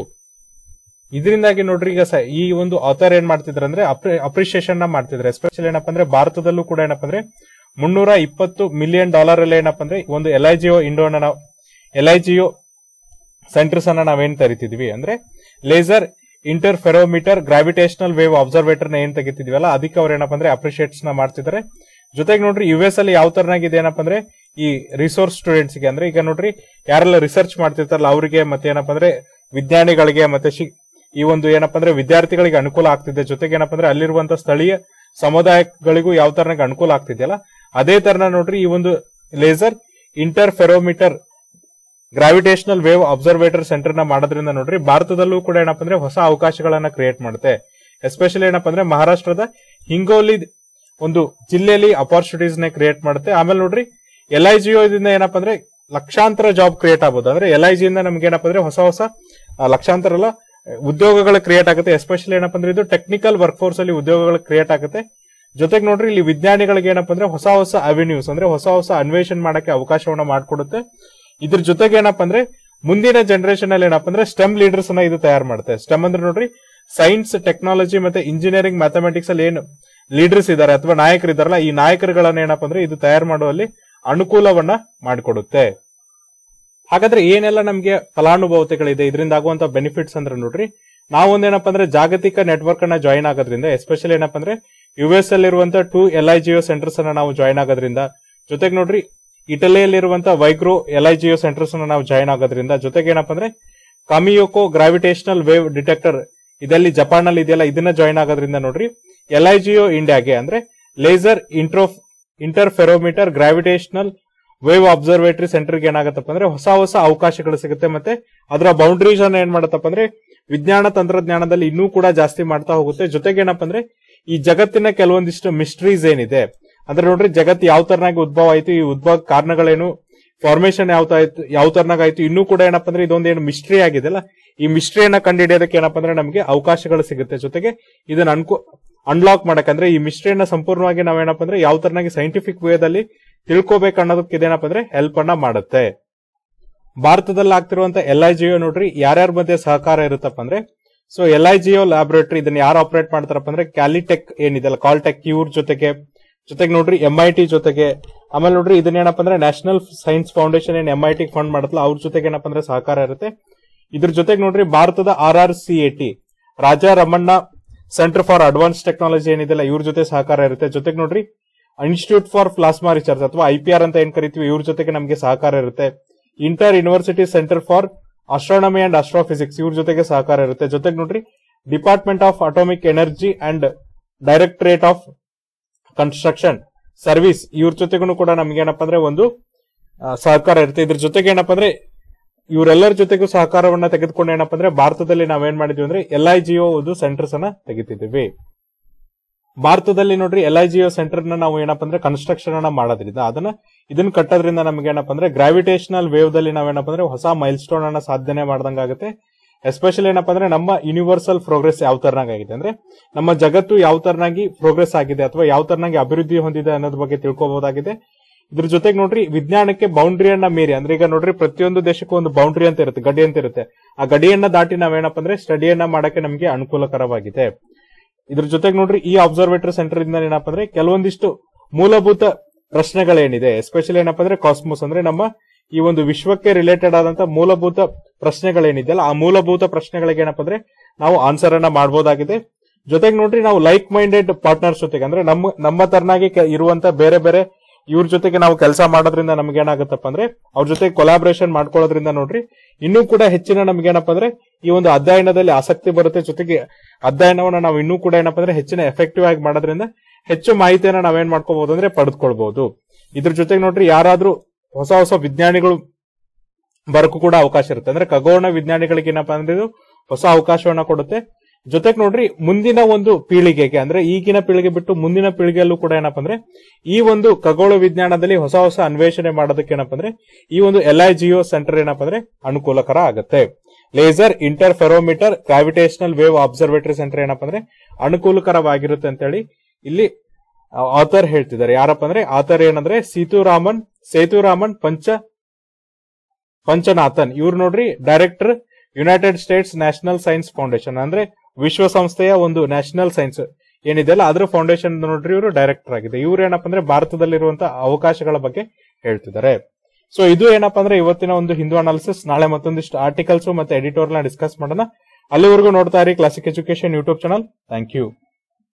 S1: ಇದರಿಂದಾಗಿ ನೋಡ್ರಿ ಈಗ ಈ ಒಂದು ಆಥರ್ ಏನ್ ಮಾಡ್ತಿದ್ರೆ ಅಂದ್ರೆ ಅಪ್ರಿಸಿಯೇಷನ್ ಮಾಡ್ತಿದ್ರೆ, ಎಸ್ಪೆಷಲಿ ಏನಪ್ಪಾ ಅಂದ್ರೆ ಭಾರತದಲ್ಲೂ ಕೂಡ ಏನಪ್ಪಾ ಅಂದ್ರೆ ಮುನ್ನೂರ ಇಪ್ಪತ್ತು ಮಿಲಿಯನ್ ಡಾಲರ್ ಅಲ್ಲಿ ಏನಪ್ಪಾ ಅಂದ್ರೆ ಒಂದು ಎಲ್ ಐ ಜಿಯೋ ಇಂಡೋನ ನಾವು ಎಲ್ ಐ ಜಿಯೋ ಸೆಂಟರ್ಸ್ ಅನ್ನ ನಾವೇನ್ ತರಿತಿದ್ವಿ ಅಂದ್ರೆ laser interferometer gravitational wave observatory ನ ಏನ್ ತೆಗಿತಿದ್ವಲ್ಲ ಅದಕ್ಕೆ ಅವ್ರು ಏನಪ್ಪಾ ಅಂದ್ರೆ ಅಪ್ರಿಶಿಯೇಟ್ಸ್ ನ ಮಾಡ್ತಿದ್ದಾರೆ. ಜೊತೆಗೆ ನೋಡ್ರಿ ಯು ಎಸ್ ಅಲ್ಲಿ ಯಾವ ತರನಾಗಿದೆ ಏನಪ್ಪಾ ಅಂದ್ರೆ ಈ ರಿಸೋರ್ಸ್ ಸ್ಟೂಡೆಂಟ್ಸ್ ಗೆ ಅಂದ್ರೆ ಈಗ ನೋಡ್ರಿ ಯಾರೆಲ್ಲ ರಿಸರ್ಚ್ ಮಾಡ್ತಿರ್ತಾರಲ್ಲ ಅವರಿಗೆ ಮತ್ತೆ ಏನಪ್ಪಾ ಅಂದ್ರೆ ವಿಜ್ಞಾನಿಗಳಿಗೆ ಮತ್ತೆ ಈ ಒಂದು ಏನಪ್ಪಾ ಅಂದ್ರೆ ವಿದ್ಯಾರ್ಥಿಗಳಿಗೆ ಅನುಕೂಲ ಆಗ್ತಿದೆ. ಜೊತೆಗೆ ಏನಪ್ಪಾ ಅಂದ್ರೆ ಅಲ್ಲಿರುವಂತ ಸ್ಥಳೀಯ ಸಮುದಾಯಗಳಿಗೂ ಯಾವ ತರನಾಗಿ ಅನುಕೂಲ ಆಗ್ತಿದೆಯಲ್ಲ ಅದೇ ತರನ ನೋಡ್ರಿ ಈ ಒಂದು laser interferometer gravitational wave observatory centre ನ ಮಾಡೋದ್ರಿಂದ ನೋಡ್ರಿ ಭಾರತದಲ್ಲೂ ಕೂಡ ಏನಪ್ಪಾ ಅಂದ್ರೆ ಹೊಸ ಅವಕಾಶಗಳನ್ನ ಕ್ರಿಯೇಟ್ ಮಾಡುತ್ತೆ. ಎಸ್ಪೆಷಲಿ ಏನಪ್ಪಾ ಅಂದ್ರೆ ಮಹಾರಾಷ್ಟ್ರದ ಹಿಂಗೋಲಿ ಒಂದು ಜಿಲ್ಲೆಯಲ್ಲಿ ಅಪಾರ್ಚುನಿಟೀಸ್ ನ ಕ್ರಿಯೇಟ್ ಮಾಡುತ್ತೆ. ಆಮೇಲೆ ನೋಡ್ರಿ ಎಲ್ ಐ ಜಿಯೋ ಇದರಿಂದ ಏನಪ್ಪಾ ಅಂದ್ರೆ ಲಕ್ಷಾಂತರ ಜಾಬ್ ಕ್ರಿಯೇಟ್ ಆಗಬಹುದು. ಅಂದ್ರೆ ಎಲ್ ಐ ಜಿ ಇಂದ ನಮ್ಗೆ ಏನಪ್ಪಾ ಅಂದ್ರೆ ಹೊಸ ಹೊಸ ಲಕ್ಷಾಂತರ ಅಲ್ಲ ಉದ್ಯೋಗಗಳು ಕ್ರಿಯೇಟ್ ಆಗುತ್ತೆ. ಎಸ್ಪೆಷಲಿ ಏನಪ್ಪಾ ಅಂದ್ರೆ ಇದು ಟೆಕ್ನಿಕಲ್ ವರ್ಕ್ ಫೋರ್ಸ್ ಅಲ್ಲಿ ಉದ್ಯೋಗಗಳು ಕ್ರಿಯೇಟ್ ಆಗುತ್ತೆ. ಜೊತೆಗೆ ನೋಡ್ರಿ ಇಲ್ಲಿ ವಿಜ್ಞಾನಿಗಳಿಗೆ ಏನಪ್ಪಾ ಅಂದ್ರೆ ಹೊಸ ಹೊಸ ಅವೆನ್ಯೂಸ್ ಅಂದ್ರೆ ಹೊಸ ಹೊಸ ಅನ್ವೇಷಣೆ ಮಾಡಕ್ಕೆ ಅವಕಾಶವನ್ನ ಮಾಡಿಕೊಡುತ್ತೆ. ಇದ್ರ ಜೊತೆಗೆ ಏನಪ್ಪಾ ಅಂದ್ರೆ ಮುಂದಿನ ಜನರೇಷನ್ ಅಲ್ಲಿ ಏನಪ್ಪಾ ಅಂದ್ರೆ ಸ್ಟೆಮ್ ಲೀಡರ್ಸ್ ಅನ್ನ ಇದು ತಯಾರು ಮಾಡುತ್ತೆ. ಸ್ಟೆಮ್ ಅಂದ್ರೆ ನೋಡ್ರಿ ಸೈನ್ಸ್, ಟೆಕ್ನಾಲಜಿ ಮತ್ತೆ ಇಂಜಿನಿಯರಿಂಗ್, ಮ್ಯಾಥಮೆಟಿಕ್ಸ್ ಅಲ್ಲಿ ಏನು ಲೀಡರ್ಸ್ ಇದಾರೆ ಅಥವಾ ನಾಯಕರು ಇದಾರಲ್ಲ ಈ ನಾಯಕರುಗಳನ್ನ ಏನಪ್ಪಾ ಅಂದ್ರೆ ಇದು ತಯಾರು ಮಾಡುವಲ್ಲಿ ಅನುಕೂಲವನ್ನ ಮಾಡಿಕೊಡುತ್ತೆ. ಹಾಗಾದ್ರೆ ಏನೆಲ್ಲ ನಮ್ಗೆ ಫಲಾನುಭವತೆಗಳಿದೆ, ಇದರಿಂದ ಆಗುವಂತ ಬೆನಿಫಿಟ್ಸ್ ಅಂದ್ರೆ ನೋಡ್ರಿ ನಾವೊಂದೇನಪ್ಪ ಅಂದ್ರೆ ಜಾಗತಿಕ ನೆಟ್ವರ್ಕ್ ಅನ್ನ ಜಾಯಿನ್ ಆಗೋದ್ರಿಂದ, ಎಸ್ಪೆಷಲಿ ಏನಪ್ಪಾ ಅಂದ್ರೆ ಯು ಎಸ್ ಅಲ್ಲಿರುವಂತ two L I G O centres ಅನ್ನ ನಾವು ಜಾಯಿನ್ ಆಗೋದ್ರಿಂದ, ಜೊತೆಗೆ ನೋಡ್ರಿ ಇಟಲಿಯಲ್ಲಿರುವಂತ ವೈಗ್ರೋ ಎಲ್ ಐ ಜಿಯೋ ಸೆಂಟರ್ಸ್ ಅನ್ನ ನಾವು ಜಾಯಿನ್ ಆಗೋದ್ರಿಂದ, ಜೊತೆಗೆ ಏನಪ್ಪಾ ಅಂದ್ರೆ ಕಾಮಿಯೋಕೋ ಗ್ರಾವಿಟೇಷನಲ್ ವೇವ್ ಡಿಟೆಕ್ಟರ್ ಇದೆಲ್ಲಿ ಜಪಾನ್ ನಲ್ಲಿ ಇದೆಯಲ್ಲ ಇದನ್ನ ಜಾಯಿನ್ ಆಗೋದ್ರಿಂದ ನೋಡ್ರಿ ಎಲ್ ಐ ಜಿಯೋ ಇಂಡಿಯಾಗೆ ಅಂದ್ರೆ laser intro interferometer gravitational wave observatory ಸೆಂಟರ್ಗೆ ಏನಾಗತ್ತಪ್ಪ ಅಂದ್ರೆ ಹೊಸ ಹೊಸ ಅವಕಾಶಗಳು ಸಿಗುತ್ತೆ. ಮತ್ತೆ ಅದರ ಬೌಂಡ್ರೀಸ್ ಅನ್ನ ಏನ್ ಮಾಡತ್ತಪ್ಪ ಅಂದ್ರೆ ವಿಜ್ಞಾನ ತಂತ್ರಜ್ಞಾನದಲ್ಲಿ ಇನ್ನೂ ಕೂಡ ಜಾಸ್ತಿ ಮಾಡ್ತಾ ಹೋಗುತ್ತೆ. ಜೊತೆಗೆ ಏನಪ್ಪಾ ಅಂದ್ರೆ ಈ ಜಗತ್ತಿನ ಕೆಲವೊಂದಿಷ್ಟು ಮಿಸ್ಟ್ರೀಸ್ ಏನಿದೆ ಅಂದ್ರೆ ನೋಡ್ರಿ ಜಗತ್ತು ಯಾವ ತರನಾಗಿ ಉದ್ಭವ ಆಯ್ತು, ಈ ಉದ್ಭವ ಕಾರಣಗಳೇನು, ಫಾರ್ಮೇಶನ್ ಯಾವ ಆಯ್ತು ಯಾವ ತರನಾಗ ಆಯ್ತು, ಇನ್ನೂ ಕೂಡ ಏನಪ್ಪಾ ಅಂದ್ರೆ ಇದೊಂದೇನು ಮಿಸ್ಟ್ರಿ ಆಗಿದೆ ಅಲ್ಲ, ಈ ಮಿಸ್ಟ್ರಿಯನ್ನ ಕಂಡುಹಿಡಿಯೋದಕ್ಕೆ ಏನಪ್ಪಾ ಅಂದ್ರೆ ನಮಗೆ ಅವಕಾಶಗಳು ಸಿಗುತ್ತೆ. ಜೊತೆಗೆ ಇದನ್ನ ಅನ್ಕೋ ಅನ್ಲಾಕ್ ಮಾಡಕಂದ್ರೆ ಈ ಮಿಸ್ಟ್ರಿಯನ್ನ ಸಂಪೂರ್ಣವಾಗಿ ನಾವೇನಪ್ಪ ಅಂದ್ರೆ ಯಾವ ತರನಾಗಿ ಸೈಂಟಿಫಿಕ್ ವೇದಲ್ಲಿ ತಿಳ್ಕೋಬೇಕು ಅನ್ನೋದಕ್ಕೆ ಇದೇನಪ್ಪ ಅಂದ್ರೆ ಹೆಲ್ಪ್ ಅನ್ನ ಮಾಡುತ್ತೆ. ಭಾರತದಲ್ಲಿ ಆಗ್ತಿರುವಂತ ಎಲ್ ಐ ಜಿಯೋ ನೋಡ್ರಿ ಯಾರ್ಯಾರ ಮಧ್ಯೆ ಸಹಕಾರ ಇರುತ್ತಪ್ಪ ಅಂದ್ರೆ so L I G O laboratory ಇದನ್ನ ಯಾರು ಆಪರೇಟ್ ಮಾಡ್ತಾರಪ್ಪ ಅಂದ್ರೆ ಕ್ಯಾಲಿಟೆಕ್ ಏನಿದೆಲ್ಲ ಕಾಲ್ಟೆಕ್ ಇವ್ರ ಜೊತೆಗೆ ಜೊತೆಗೆ ನೋಡ್ರಿ ಎಂ ಐ ಟಿ ಜೊತೆಗೆ, ಆಮೇಲೆ ನೋಡ್ರಿ ಇದನ್ನ ಏನಪ್ಪಾ ಅಂದ್ರೆ ನ್ಯಾಷನಲ್ ಸೈನ್ಸ್ ಫೌಂಡೇಶನ್ ಏನ್ ಎಂ ಐ ಟಿ ಫಂಡ್ ಮಾಡತ್ತಲ್ಲ ಅವ್ರ ಜೊತೆಗೆ ಏನಪ್ಪಾ ಅಂದ್ರೆ ಸಹಕಾರ ಇರುತ್ತೆ. ಇದ್ರ ಜೊತೆಗೆ ನೋಡ್ರಿ ಭಾರತದ R R C A T Raja Ramanna centre for advance technology ಏನಿದೆಲ್ಲ ಇವ್ರ ಜೊತೆ ಸಹಕಾರ ಇರುತ್ತೆ. ಜೊತೆಗೆ ನೋಡ್ರಿ ಇನ್ಸ್ಟಿಟ್ಯೂಟ್ ಫಾರ್ ಪ್ಲಾಸ್ಮಾ ರಿಸರ್ಚ್ ಅಥವಾ ಐ ಪಿ ಆರ್ ಅಂತ ಏನ್ ಕರಿತೀವಿ ಇವ್ರ ಜೊತೆಗೆ ನಮಗೆ ಸಹಕಾರ ಇರುತ್ತೆ. Inter university centre for astronomy and astrophysics ಇವ್ರ ಜೊತೆಗೆ ಸಹಕಾರ ಇರುತ್ತೆ. ಜೊತೆಗೆ ನೋಡ್ರಿ department of atomic energy and directorate of construction service ಇವ್ರ ಜೊತೆಗೂ ಕೂಡ ನಮ್ಗೆ ಏನಪ್ಪಾ ಅಂದ್ರೆ ಒಂದು ಸಹಕಾರ ಇರುತ್ತೆ. ಇದ್ರ ಜೊತೆಗೆ ಏನಪ್ಪಾ ಅಂದ್ರೆ ಇವರೆಲ್ಲರ ಜೊತೆಗೂ ಸಹಕಾರವನ್ನ ತೆಗೆದುಕೊಂಡು ಏನಪ್ಪಾ ಅಂದ್ರೆ ಭಾರತದಲ್ಲಿ ನಾವೇನ್ ಮಾಡಿದ್ವಿ ಅಂದ್ರೆ ಎಲ್ ಐ ಜಿಯೋ ಒಂದು ಸೆಂಟರ್ಸ್ ಅನ್ನ ತೆಗಿತಿದ್ದೀವಿ. ಭಾರತದಲ್ಲಿ ನೋಡ್ರಿ ಎಲ್ ಐ ಜಿಯೋ ಸೆಂಟರ್ ನ ನಾವು ಏನಪ್ಪಾ ಅಂದ್ರೆ ಕನ್ಸ್ಟ್ರಕ್ಷನ್ ಅನ್ನ ಮಾಡೋದ್ರಿಂದ ಅದನ್ನ ಇದನ್ನ ಕಟ್ಟೋದ್ರಿಂದ ನಮ್ಗೆ ಏನಪ್ಪಾ ಅಂದ್ರೆ ಗ್ರಾವಿಟೇಷನಲ್ ವೇವ್ ದಲ್ಲಿ ನಾವೇನಪ್ಪಾ ಅಂದ್ರೆ ಹೊಸ ಮೈಲ್ ಸ್ಟೋನ್ ಅನ್ನ ಸಾಧನೆ ಮಾಡ್ದಂಗಾಗುತ್ತೆ. ಎಸ್ಪೆಷಲಿ ಏನಪ್ಪಾ ಅಂದ್ರೆ ನಮ್ಮ ಯೂನಿವರ್ಸಲ್ ಪ್ರೋಗ್ರೆಸ್ ಯಾವ ತರನಾಗಿ ಆಗಿದೆ ಅಂದ್ರೆ ನಮ್ಮ ಜಗತ್ತು ಯಾವ ತರನಾಗಿ ಪ್ರೋಗ್ರೆಸ್ ಆಗಿದೆ ಅಥವಾ ಯಾವ ತರನಾಗಿ ಅಭಿವೃದ್ಧಿ ಹೊಂದಿದೆ ಅನ್ನೋದ್ರ ಬಗ್ಗೆ ತಿಳ್ಕೋಬಹುದಾಗಿದೆ. ಇದ್ರ ಜೊತೆಗೆ ನೋಡ್ರಿ ವಿಜ್ಞಾನಕ್ಕೆ ಬೌಂಡ್ರಿಯನ್ನ ಮೀರಿ ಅಂದ್ರೆ ಈಗ ನೋಡ್ರಿ ಪ್ರತಿಯೊಂದು ದೇಶಕ್ಕೂ ಒಂದು ಬೌಂಡ್ರಿ ಅಂತ ಇರುತ್ತೆ, ಗಡಿ ಅಂತ ಇರುತ್ತೆ. ಆ ಗಡಿಯನ್ನ ದಾಟಿ ನಾವೇನಪ್ಪ ಅಂದ್ರೆ ಸ್ಟಡಿಯನ್ನ ಮಾಡಕ್ಕೆ ನಮಗೆ ಅನುಕೂಲಕರವಾಗಿದೆ. ಇದ್ರ ಜೊತೆಗೆ ನೋಡ್ರಿ ಈ ಅಬ್ಸರ್ವೇಟರಿ ಸೆಂಟರ್ ಇಂದ ಏನಪ್ಪಾ ಅಂದ್ರೆ ಕೆಲವೊಂದಿಷ್ಟು ಮೂಲಭೂತ ಪ್ರಶ್ನೆಗಳೇನಿದೆ, ಎಸ್ಪೆಷಲಿ ಏನಪ್ಪಾ ಅಂದ್ರೆ ಕಾಸ್ಮೋಸ್ ಅಂದ್ರೆ ನಮ್ಮ ಈ ಒಂದು ವಿಶ್ವಕ್ಕೆ ರಿಲೇಟೆಡ್ ಆದಂತ ಮೂಲಭೂತ ಪ್ರಶ್ನೆಗಳೇನಿದೆಯಲ್ಲ ಆ ಮೂಲಭೂತ ಪ್ರಶ್ನೆಗಳಿಗೆ ಏನಪ್ಪಾ ಅಂದ್ರೆ ನಾವು ಆನ್ಸರ್ ಅನ್ನ ಮಾಡಬಹುದಾಗಿದೆ. ಜೊತೆಗೆ ನೋಡ್ರಿ ನಾವು ಲೈಕ್ ಮೈಂಡೆಡ್ ಪಾರ್ಟ್ನರ್ಸ್ ಜೊತೆಗೆ ಅಂದ್ರೆ ನಮ್ಮ ನಮ್ಮ ತರನಾಗಿ ಇರುವಂತ ಬೇರೆ ಬೇರೆ ಇವ್ರ ಜೊತೆಗೆ ನಾವು ಕೆಲಸ ಮಾಡೋದ್ರಿಂದ ನಮ್ಗೆ ಏನಾಗುತ್ತಪ್ಪ ಅಂದ್ರೆ ಅವ್ರ ಜೊತೆ ಕೊಲಾಬರೇಷನ್ ಮಾಡ್ಕೊಳ್ಳೋದ್ರಿಂದ ನೋಡ್ರಿ ಇನ್ನೂ ಕೂಡ ಹೆಚ್ಚಿನ ನಮ್ಗೆ ಏನಪ್ಪಾ ಅಂದ್ರೆ ಈ ಒಂದು ಅಧ್ಯಯನದಲ್ಲಿ ಆಸಕ್ತಿ ಬರುತ್ತೆ. ಜೊತೆಗೆ ಅಧ್ಯಯನವನ್ನ ನಾವು ಇನ್ನೂ ಕೂಡ ಏನಪ್ಪಾ ಅಂದ್ರೆ ಹೆಚ್ಚಿನ ಎಫೆಕ್ಟಿವ್ ಆಗಿ ಮಾಡೋದ್ರಿಂದ ಹೆಚ್ಚು ಮಾಹಿತಿಯನ್ನ ನಾವೇನ್ ಮಾಡ್ಕೋಬಹುದು ಅಂದ್ರೆ ಪಡೆದುಕೊಳ್ಬಹುದು. ಇದ್ರ ಜೊತೆಗೆ ನೋಡ್ರಿ ಯಾರಾದ್ರೂ ಹೊಸ ಹೊಸ ವಿಜ್ಞಾನಿಗಳು ಬರಕು ಕೂಡ ಅವಕಾಶ ಇರುತ್ತೆ. ಅಂದ್ರೆ ಖಗೋಳ ವಿಜ್ಞಾನಿಗಳಿಗೆ ಏನಪ್ಪಾ ಅಂದ್ರೆ ಇದು ಹೊಸ ಅವಕಾಶವನ್ನ ಕೊಡುತ್ತೆ. ಜೊತೆಗೆ ನೋಡ್ರಿ ಮುಂದಿನ ಒಂದು ಪೀಳಿಗೆಗೆ ಅಂದ್ರೆ ಈಗಿನ ಪೀಳಿಗೆ ಬಿಟ್ಟು ಮುಂದಿನ ಪೀಳಿಗೆಯಲ್ಲೂ ಕೂಡ ಏನಪ್ಪಾ ಅಂದ್ರೆ ಈ ಒಂದು ಖಗೋಳ ವಿಜ್ಞಾನದಲ್ಲಿ ಹೊಸ ಹೊಸ ಅನ್ವೇಷಣೆ ಮಾಡೋದಕ್ಕೆ ಏನಪ್ಪಾ ಅಂದ್ರೆ ಈ ಒಂದು ಎಲ್ ಐ ಜಿಒ ಸೆಂಟರ್ ಏನಪ್ಪಾ ಅಂದ್ರೆ ಅನುಕೂಲಕರ ಆಗುತ್ತೆ. Laser interferometer gravitational wave observatory centre ಏನಪ್ಪಾ ಅಂದ್ರೆ ಅನುಕೂಲಕರವಾಗಿರುತ್ತೆ ಅಂತ ಹೇಳಿ ಇಲ್ಲಿ ಆಥರ್ ಹೇಳ್ತಿದ್ದಾರೆ. ಯಾರಪ್ಪ ಅಂದ್ರೆ ಆಥರ್ ಏನಂದ್ರೆ ಸೀತುರಾಮನ್ ಸೇತುರಾಮನ್ ಪಂಚ ಪಂಚನಾಥನ್ ಇವ್ರು ನೋಡ್ರಿ director United States National science Foundation ಅಂದ್ರೆ ವಿಶ್ವಸಂಸ್ಥೆಯ ಒಂದು ನ್ಯಾಷನಲ್ ಸೈನ್ಸ್ ಏನಿದೆಯಲ್ಲ ಅದ್ರ ಫೌಂಡೇಶನ್ ನೋಡ್ರಿ ಇವರು ಡೈರೆಕ್ಟರ್ ಆಗಿದೆ. ಇವ್ರು ಏನಪ್ಪಾ ಅಂದ್ರೆ ಭಾರತದಲ್ಲಿರುವಂತಹ ಅವಕಾಶಗಳ ಬಗ್ಗೆ ಹೇಳ್ತಿದ್ದಾರೆ. ಸೊ ಇದು ಏನಪ್ಪಾ ಅಂದ್ರೆ ಇವತ್ತಿನ ಒಂದು ಹಿಂದೂ ಅನಾಲಿಸಿಸ್. ನಾಳೆ ಮತ್ತೊಂದಿಷ್ಟು ಆರ್ಟಿಕಲ್ಸ್ ಮತ್ತೆ ಎಡಿಟೋರಿಯಲ್ ಡಿಸ್ಕಸ್ ಮಾಡೋಣ. ಅಲ್ಲಿವರೆಗೂ ನೋಡ್ತಾ ಇರಿ Classic education YouTube channel. Thank you.